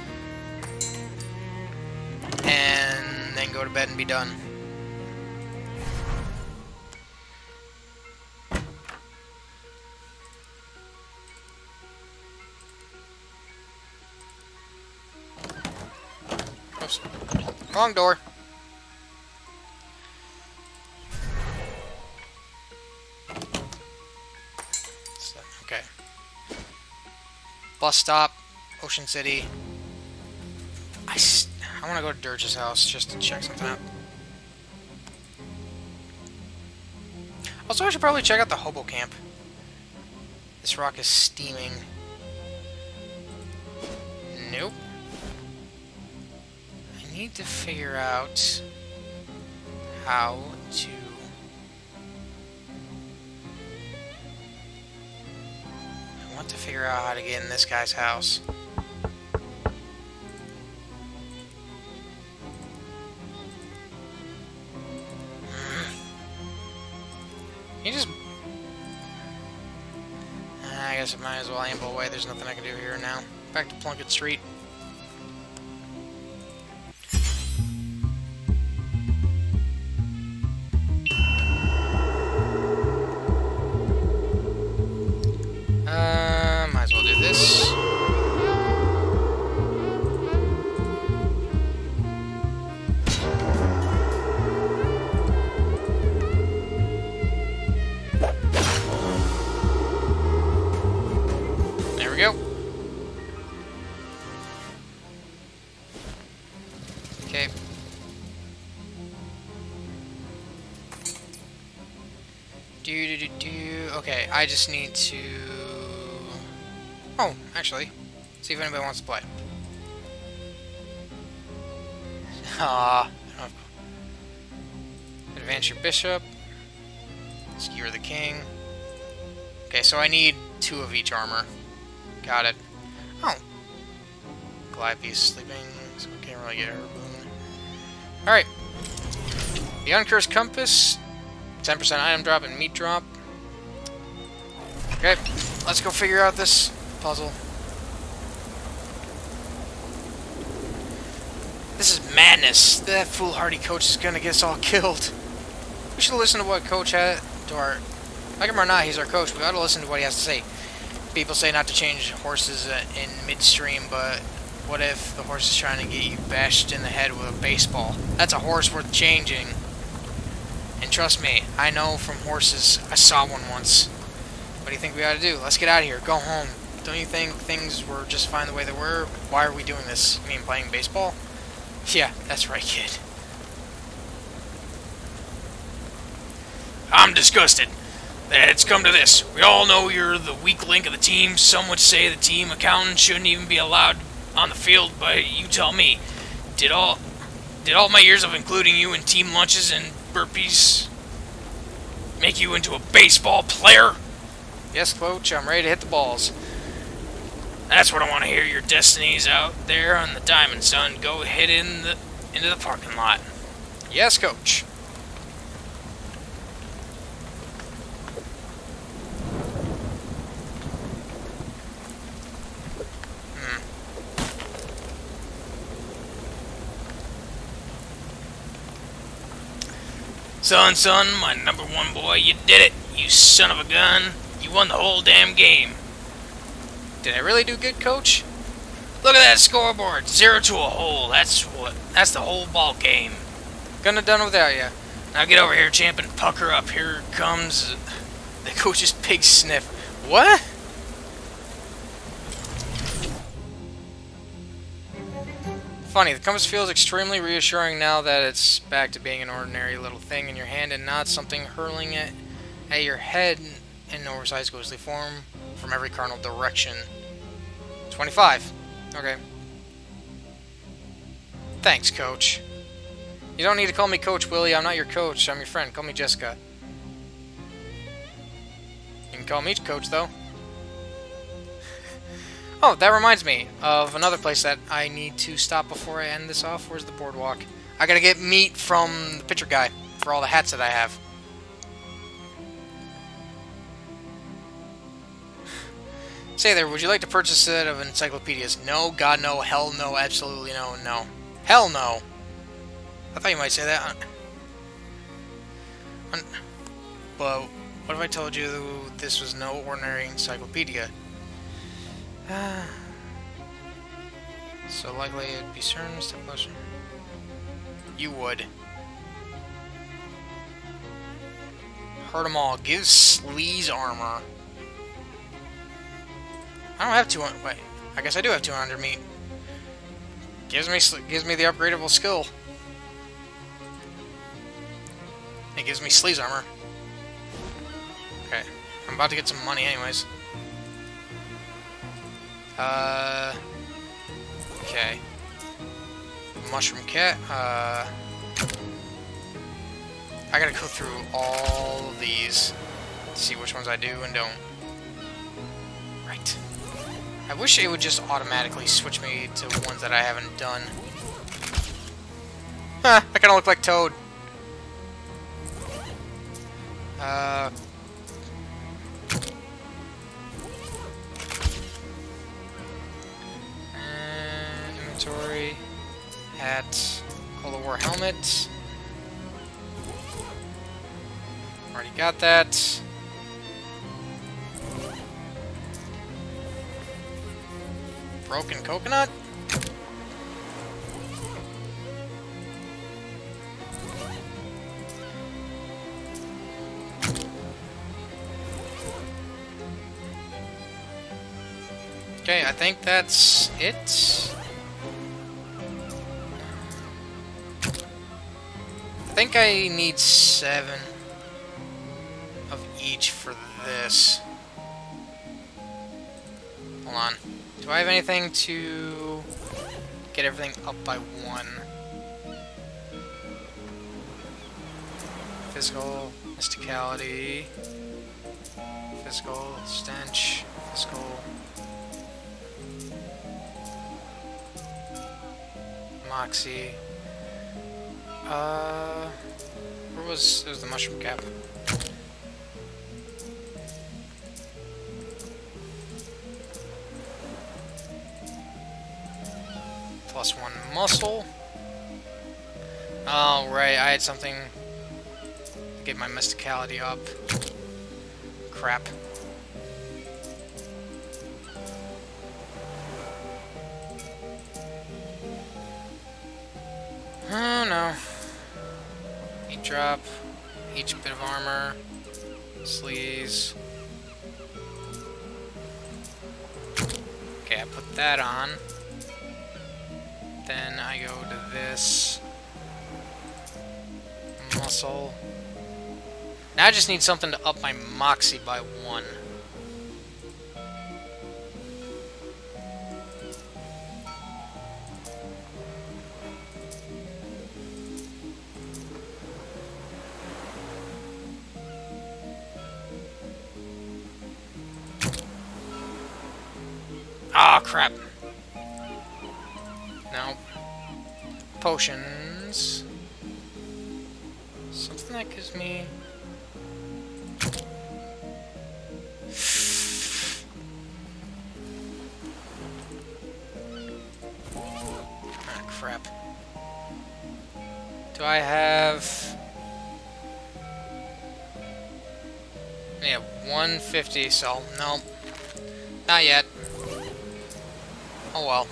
and then go to bed and be done. Oops. Wrong door. Okay. Bus stop, Ocean City. I, s I want to go to Dirge's house just to check something out. Also, I should probably check out the hobo camp. This rock is steaming. Nope. I need to figure out how to... I want to figure out how to get in this guy's house. You just... I guess I might as well amble away. There's nothing I can do here now. Back to Plunkett Street. Uh, might as well do this. There we go. Okay. Do do do do. Okay, I just need to. Oh, actually, see if anybody wants to play. Ah, uh, advance your bishop. Skewer the king. Okay, so I need two of each armor. Got it. Oh, Calliope's sleeping, so I can't really get her boon. All right, the uncursed compass, ten percent item drop and meat drop. Okay, let's go figure out this puzzle. This is madness. That foolhardy coach is gonna get us all killed. We should listen to what Coach had to our Like him or not, he's our coach. We gotta listen to what he has to say. People say not to change horses uh, in midstream, but what if the horse is trying to get you bashed in the head with a baseball? That's a horse worth changing. And trust me, I know from horses. I saw one once. What do you think we ought to do? Let's get out of here. Go home. Don't you think things were just fine the way they were? Why are we doing this? You mean playing baseball? Yeah, that's right, kid. I'm disgusted. It's come to this. We all know you're the weak link of the team. Some would say the team accountant shouldn't even be allowed on the field, but you tell me. Did all did all my years of including you in team lunches and burpees make you into a baseball player? Yes, coach, I'm ready to hit the balls. That's what I want to hear. Your destiny's out there on the Diamond Sun. Go hit in the into the parking lot. Yes, coach. Son, son, my number one boy, you did it. You son of a gun. You won the whole damn game. Did I really do good, coach? Look at that scoreboard. Zero to a hole. That's what. That's the whole ball game. Couldn't have done without you. Now get over here, champ, and pucker up. Here comes the coach's pig sniff. What? Funny, the compass feels extremely reassuring now that it's back to being an ordinary little thing in your hand and not something hurling it at your head in an oversized ghostly form from every cardinal direction. twenty-five. Okay. Thanks, coach. You don't need to call me Coach, Willie. I'm not your coach. I'm your friend. Call me Jessica. You can call me Coach, though. Oh, that reminds me of another place that I need to stop before I end this off. Where's the boardwalk? I gotta get meat from the picture guy for all the hats that I have. Say there, would you like to purchase a set of encyclopedias? No, God, no, hell no, absolutely no, no. Hell no. I thought you might say that. But what if I told you this was no ordinary encyclopedia? So likely it'd be certain step closer. You would. Hurt them all. Give Sleaze armor. I don't have two hundred. Wait, I guess I do have two hundred meat. Gives me gives me the upgradable skill. It gives me Sleaze armor. Okay, I'm about to get some money anyways. Uh, okay. Mushroom cat. Uh, I gotta go through all of these to see which ones I do and don't. Right. I wish it would just automatically switch me to ones that I haven't done. Huh, I kinda look like Toad. Uh... Inventory, hat, Cold War helmet. Already got that. Broken coconut. Okay, I think that's it. I think I need seven of each for this. Hold on. Do I have anything to get everything up by one? Physical, mysticality, physical, stench, physical, moxie. Uh, where was, it was the mushroom cap. Plus one muscle. Oh, right, I had something to get my mysticality up. crap. Oh no. Heat drop. Each bit of armor. Sleeves. Okay, I put that on. Then I go to this. Muscle. Now I just need something to up my Moxie by one. Ah, oh, crap. No. Potions. Something that gives me... Ah, crap. Do I have... Yeah, one fifty, so no. Not yet. Oh well.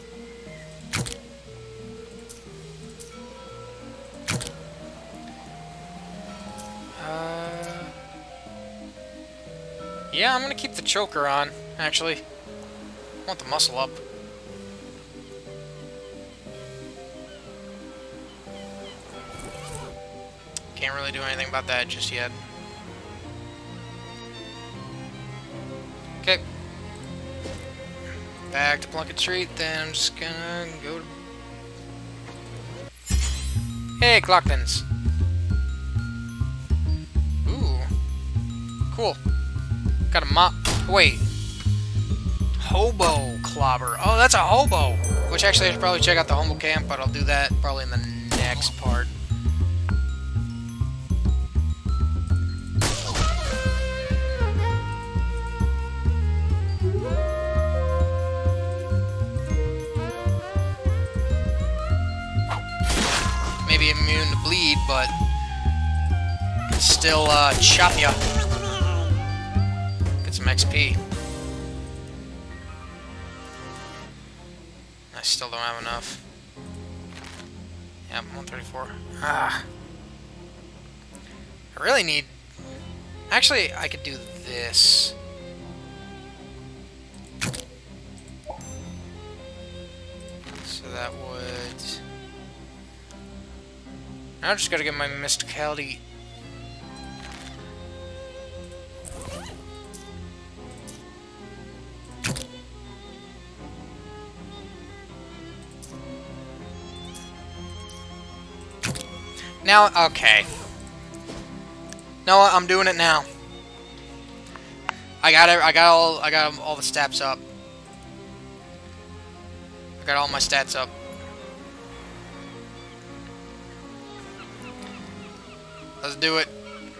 Uh, yeah, I'm gonna keep the choker on, actually. I want the muscle up. Can't really do anything about that just yet. Okay. Back to Plunkett Street, then I'm just gonna go to... Hey, Clockton's! Ooh. Cool. Got a mop. Wait. Hobo clobber. Oh, that's a hobo! Which actually I should probably check out the hobo camp, but I'll do that probably in the next part. Maybe immune to bleed, but can still uh, chop ya. Get some X P. I still don't have enough. Yep, one thirty-four. Ah. I really need... Actually, I could do this. So that would... Now I just gotta get my mysticality. Now, okay. No, I'm doing it now. I got it. I got all. I got all the stats up. I got all my stats up. Let's do it.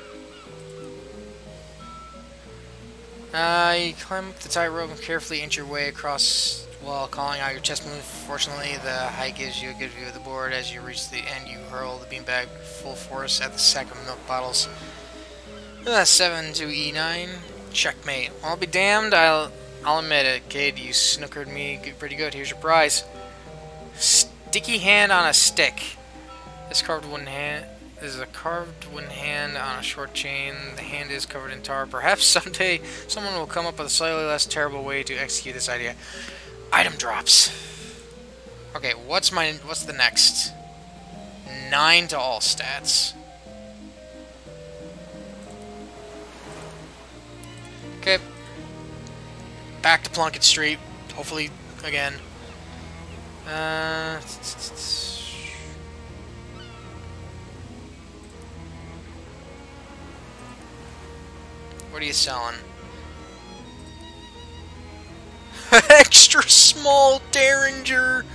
Uh, you climb up the tightrope and carefully inch your way across while calling out your chest move. Fortunately, the height gives you a good view of the board. As you reach the end, you hurl the beanbag full force at the sack of milk bottles. Uh, seven to E nine. Checkmate. Well, I'll be damned. I'll, I'll admit it, kid. You snookered me pretty good. Here's your prize. Sticky hand on a stick. This carved wooden hand... This is a carved wooden hand on a short chain. The hand is covered in tar. Perhaps someday someone will come up with a slightly less terrible way to execute this idea. Item drops. Okay, what's my what's the next? Nine to all stats. Okay. Back to Plunkett Street. Hopefully again. Uh What are you selling? Extra small Derringer.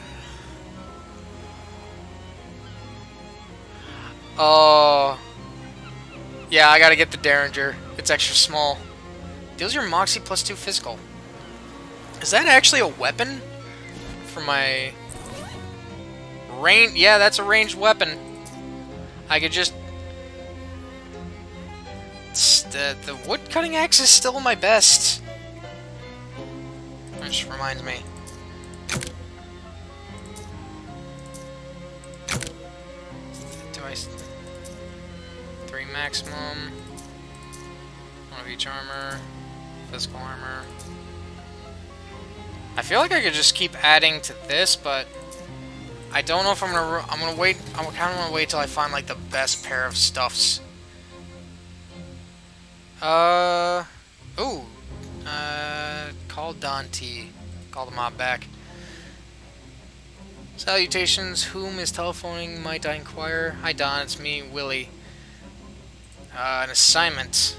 Oh. Yeah, I gotta get the Derringer. It's extra small. Deals your Moxie plus two physical. Is that actually a weapon? For my... Range? Yeah, that's a ranged weapon. I could just... The, the wood cutting axe is still my best. Which reminds me. Do I... Three maximum. One of each armor. Physical armor. I feel like I could just keep adding to this, but I don't know if I'm gonna. I'm gonna wait. I'm kind of gonna wait till I find like the best pair of stuffs. Uh, ooh, uh, call Dante. Call the mob back. Salutations. Whom is telephoning? Might I inquire? Hi Don, it's me, Willie. Uh, an assignment.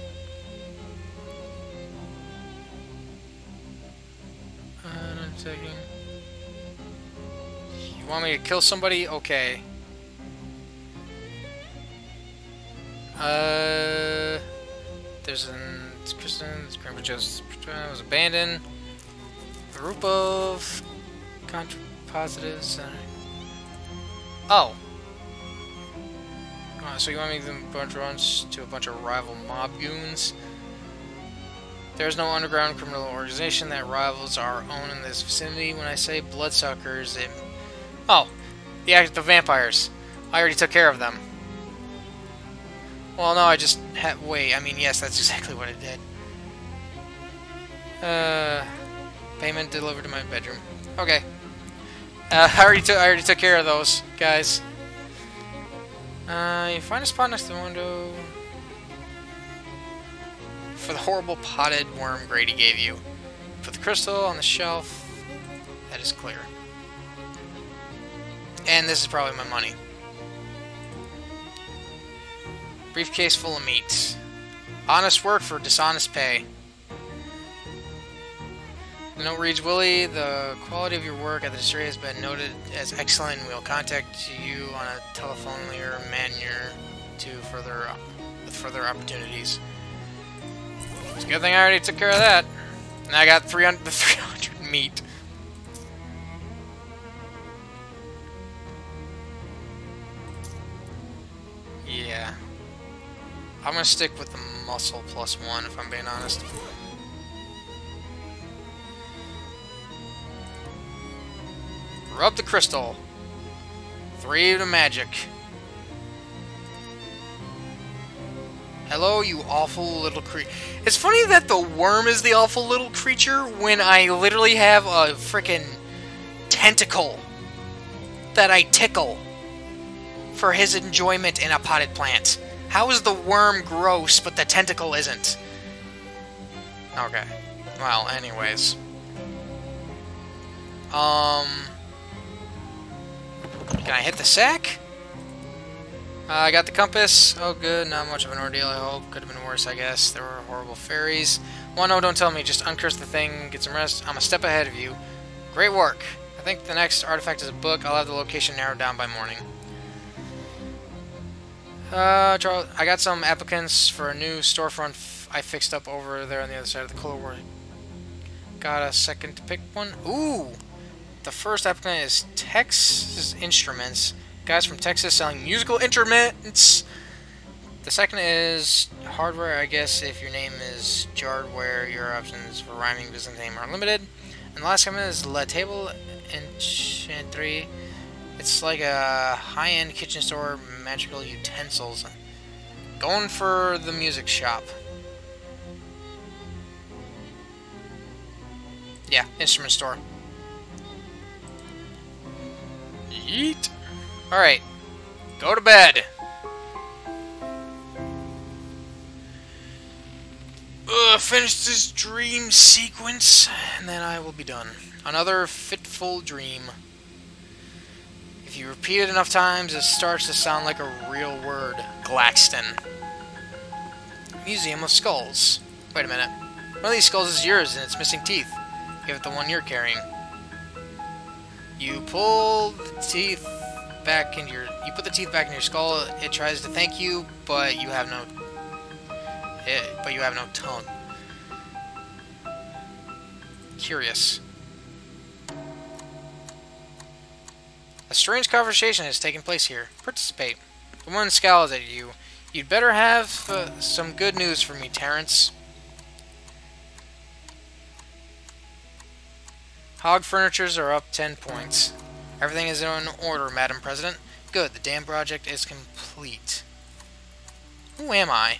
You want me to kill somebody? Okay. Uh, there's an Kristen. Grandpa just was abandoned. A group of contra positives. Uh, oh. Uh, so you want me to give a bunch of runs to a bunch of rival mob goons? There's no underground criminal organization that rivals our own in this vicinity. When I say bloodsuckers, it... Oh, the, the vampires. I already took care of them. Well, no, I just had... Wait, I mean, yes, that's exactly what it did. Uh, payment delivered to my bedroom. Okay. Uh, I already took I already took care of those guys. Uh, you find a spot next to the window for the horrible potted worm Grady gave you. Put the crystal on the shelf. That is clear. And this is probably my money. Briefcase full of meat. Honest work for dishonest pay. The note reads, Willie, the quality of your work at the distillery has been noted as excellent. We'll contact you on a telephone or manner to further with further opportunities. It's a good thing I already took care of that. And I got three hundred, the three hundred meat. Yeah. I'm gonna stick with the muscle plus one if I'm being honest. Rub the crystal. Three to magic. Hello, you awful little creature. It's funny that the worm is the awful little creature when I literally have a frickin' tentacle that I tickle for his enjoyment in a potted plant. How is the worm gross, but the tentacle isn't? Okay. Well, anyways. Um... Can I hit the sack? Uh, I got the compass. Oh, good. Not much of an ordeal, I hope. Could have been worse, I guess. There were horrible fairies. Well, no, don't tell me. Just uncurse the thing, get some rest. I'm a step ahead of you. Great work. I think the next artifact is a book. I'll have the location narrowed down by morning. Uh, Charles, I got some applicants for a new storefront f I fixed up over there on the other side of the Cold War. Got a second to pick one? Ooh! The first applicant is Texas Instruments. Guys from Texas selling musical instruments. The second is Hardware. I guess if your name is Jardware, your options for rhyming business name are limited. And the last one is La Table Enchanterie. It's like a high-end kitchen store, magical utensils. Going for the music shop. Yeah, instrument store. Yeet. Alright. Go to bed. Ugh, finish this dream sequence, and then I will be done. Another fitful dream. If you repeat it enough times, it starts to sound like a real word. Glaxton. Museum of Skulls. Wait a minute. One of these skulls is yours, and it's missing teeth. Give it the one you're carrying. You pull the teeth back in your... You put the teeth back in your skull. It tries to thank you, but you have no... It, but you have no tongue. Curious. A strange conversation has taken place here. Participate. The woman scowls at you. You'd better have uh, some good news for me, Terrence. Hog furnitures are up ten points. Everything is in order, Madam President. Good, the dam project is complete. Who am I?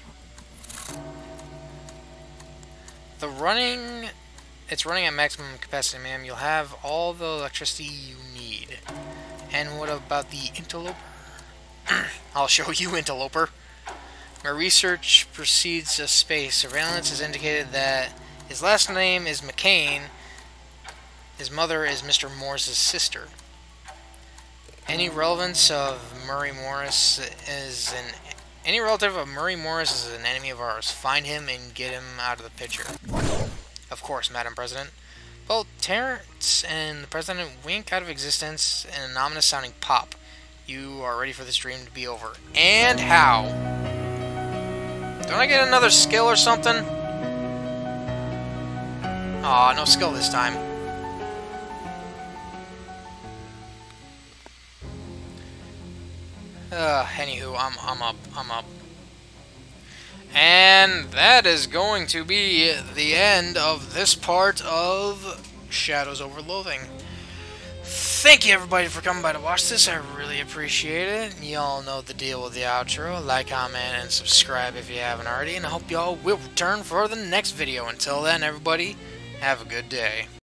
The running... It's running at maximum capacity, ma'am. You'll have all the electricity you need. And what about the interloper? I'll show you, interloper. My research proceeds to space. Surveillance has indicated that his last name is McCain. His mother is Mister Morris's sister. Any relevance of Murray Morris is an... Any relative of Murray Morris is an enemy of ours. Find him and get him out of the picture. Of course, Madam President. Both Terrence and the President wink out of existence in an ominous-sounding pop. You are ready for this dream to be over. And how? Don't I get another skill or something? Aw, no skill this time. Uh, anywho, I'm, I'm up, I'm up. And that is going to be the end of this part of Shadows over Loathing. Thank you everybody for coming by to watch this. I really appreciate it. Y'all know the deal with the outro. Like, comment, and subscribe if you haven't already. And I hope y'all will return for the next video. Until then, everybody, have a good day.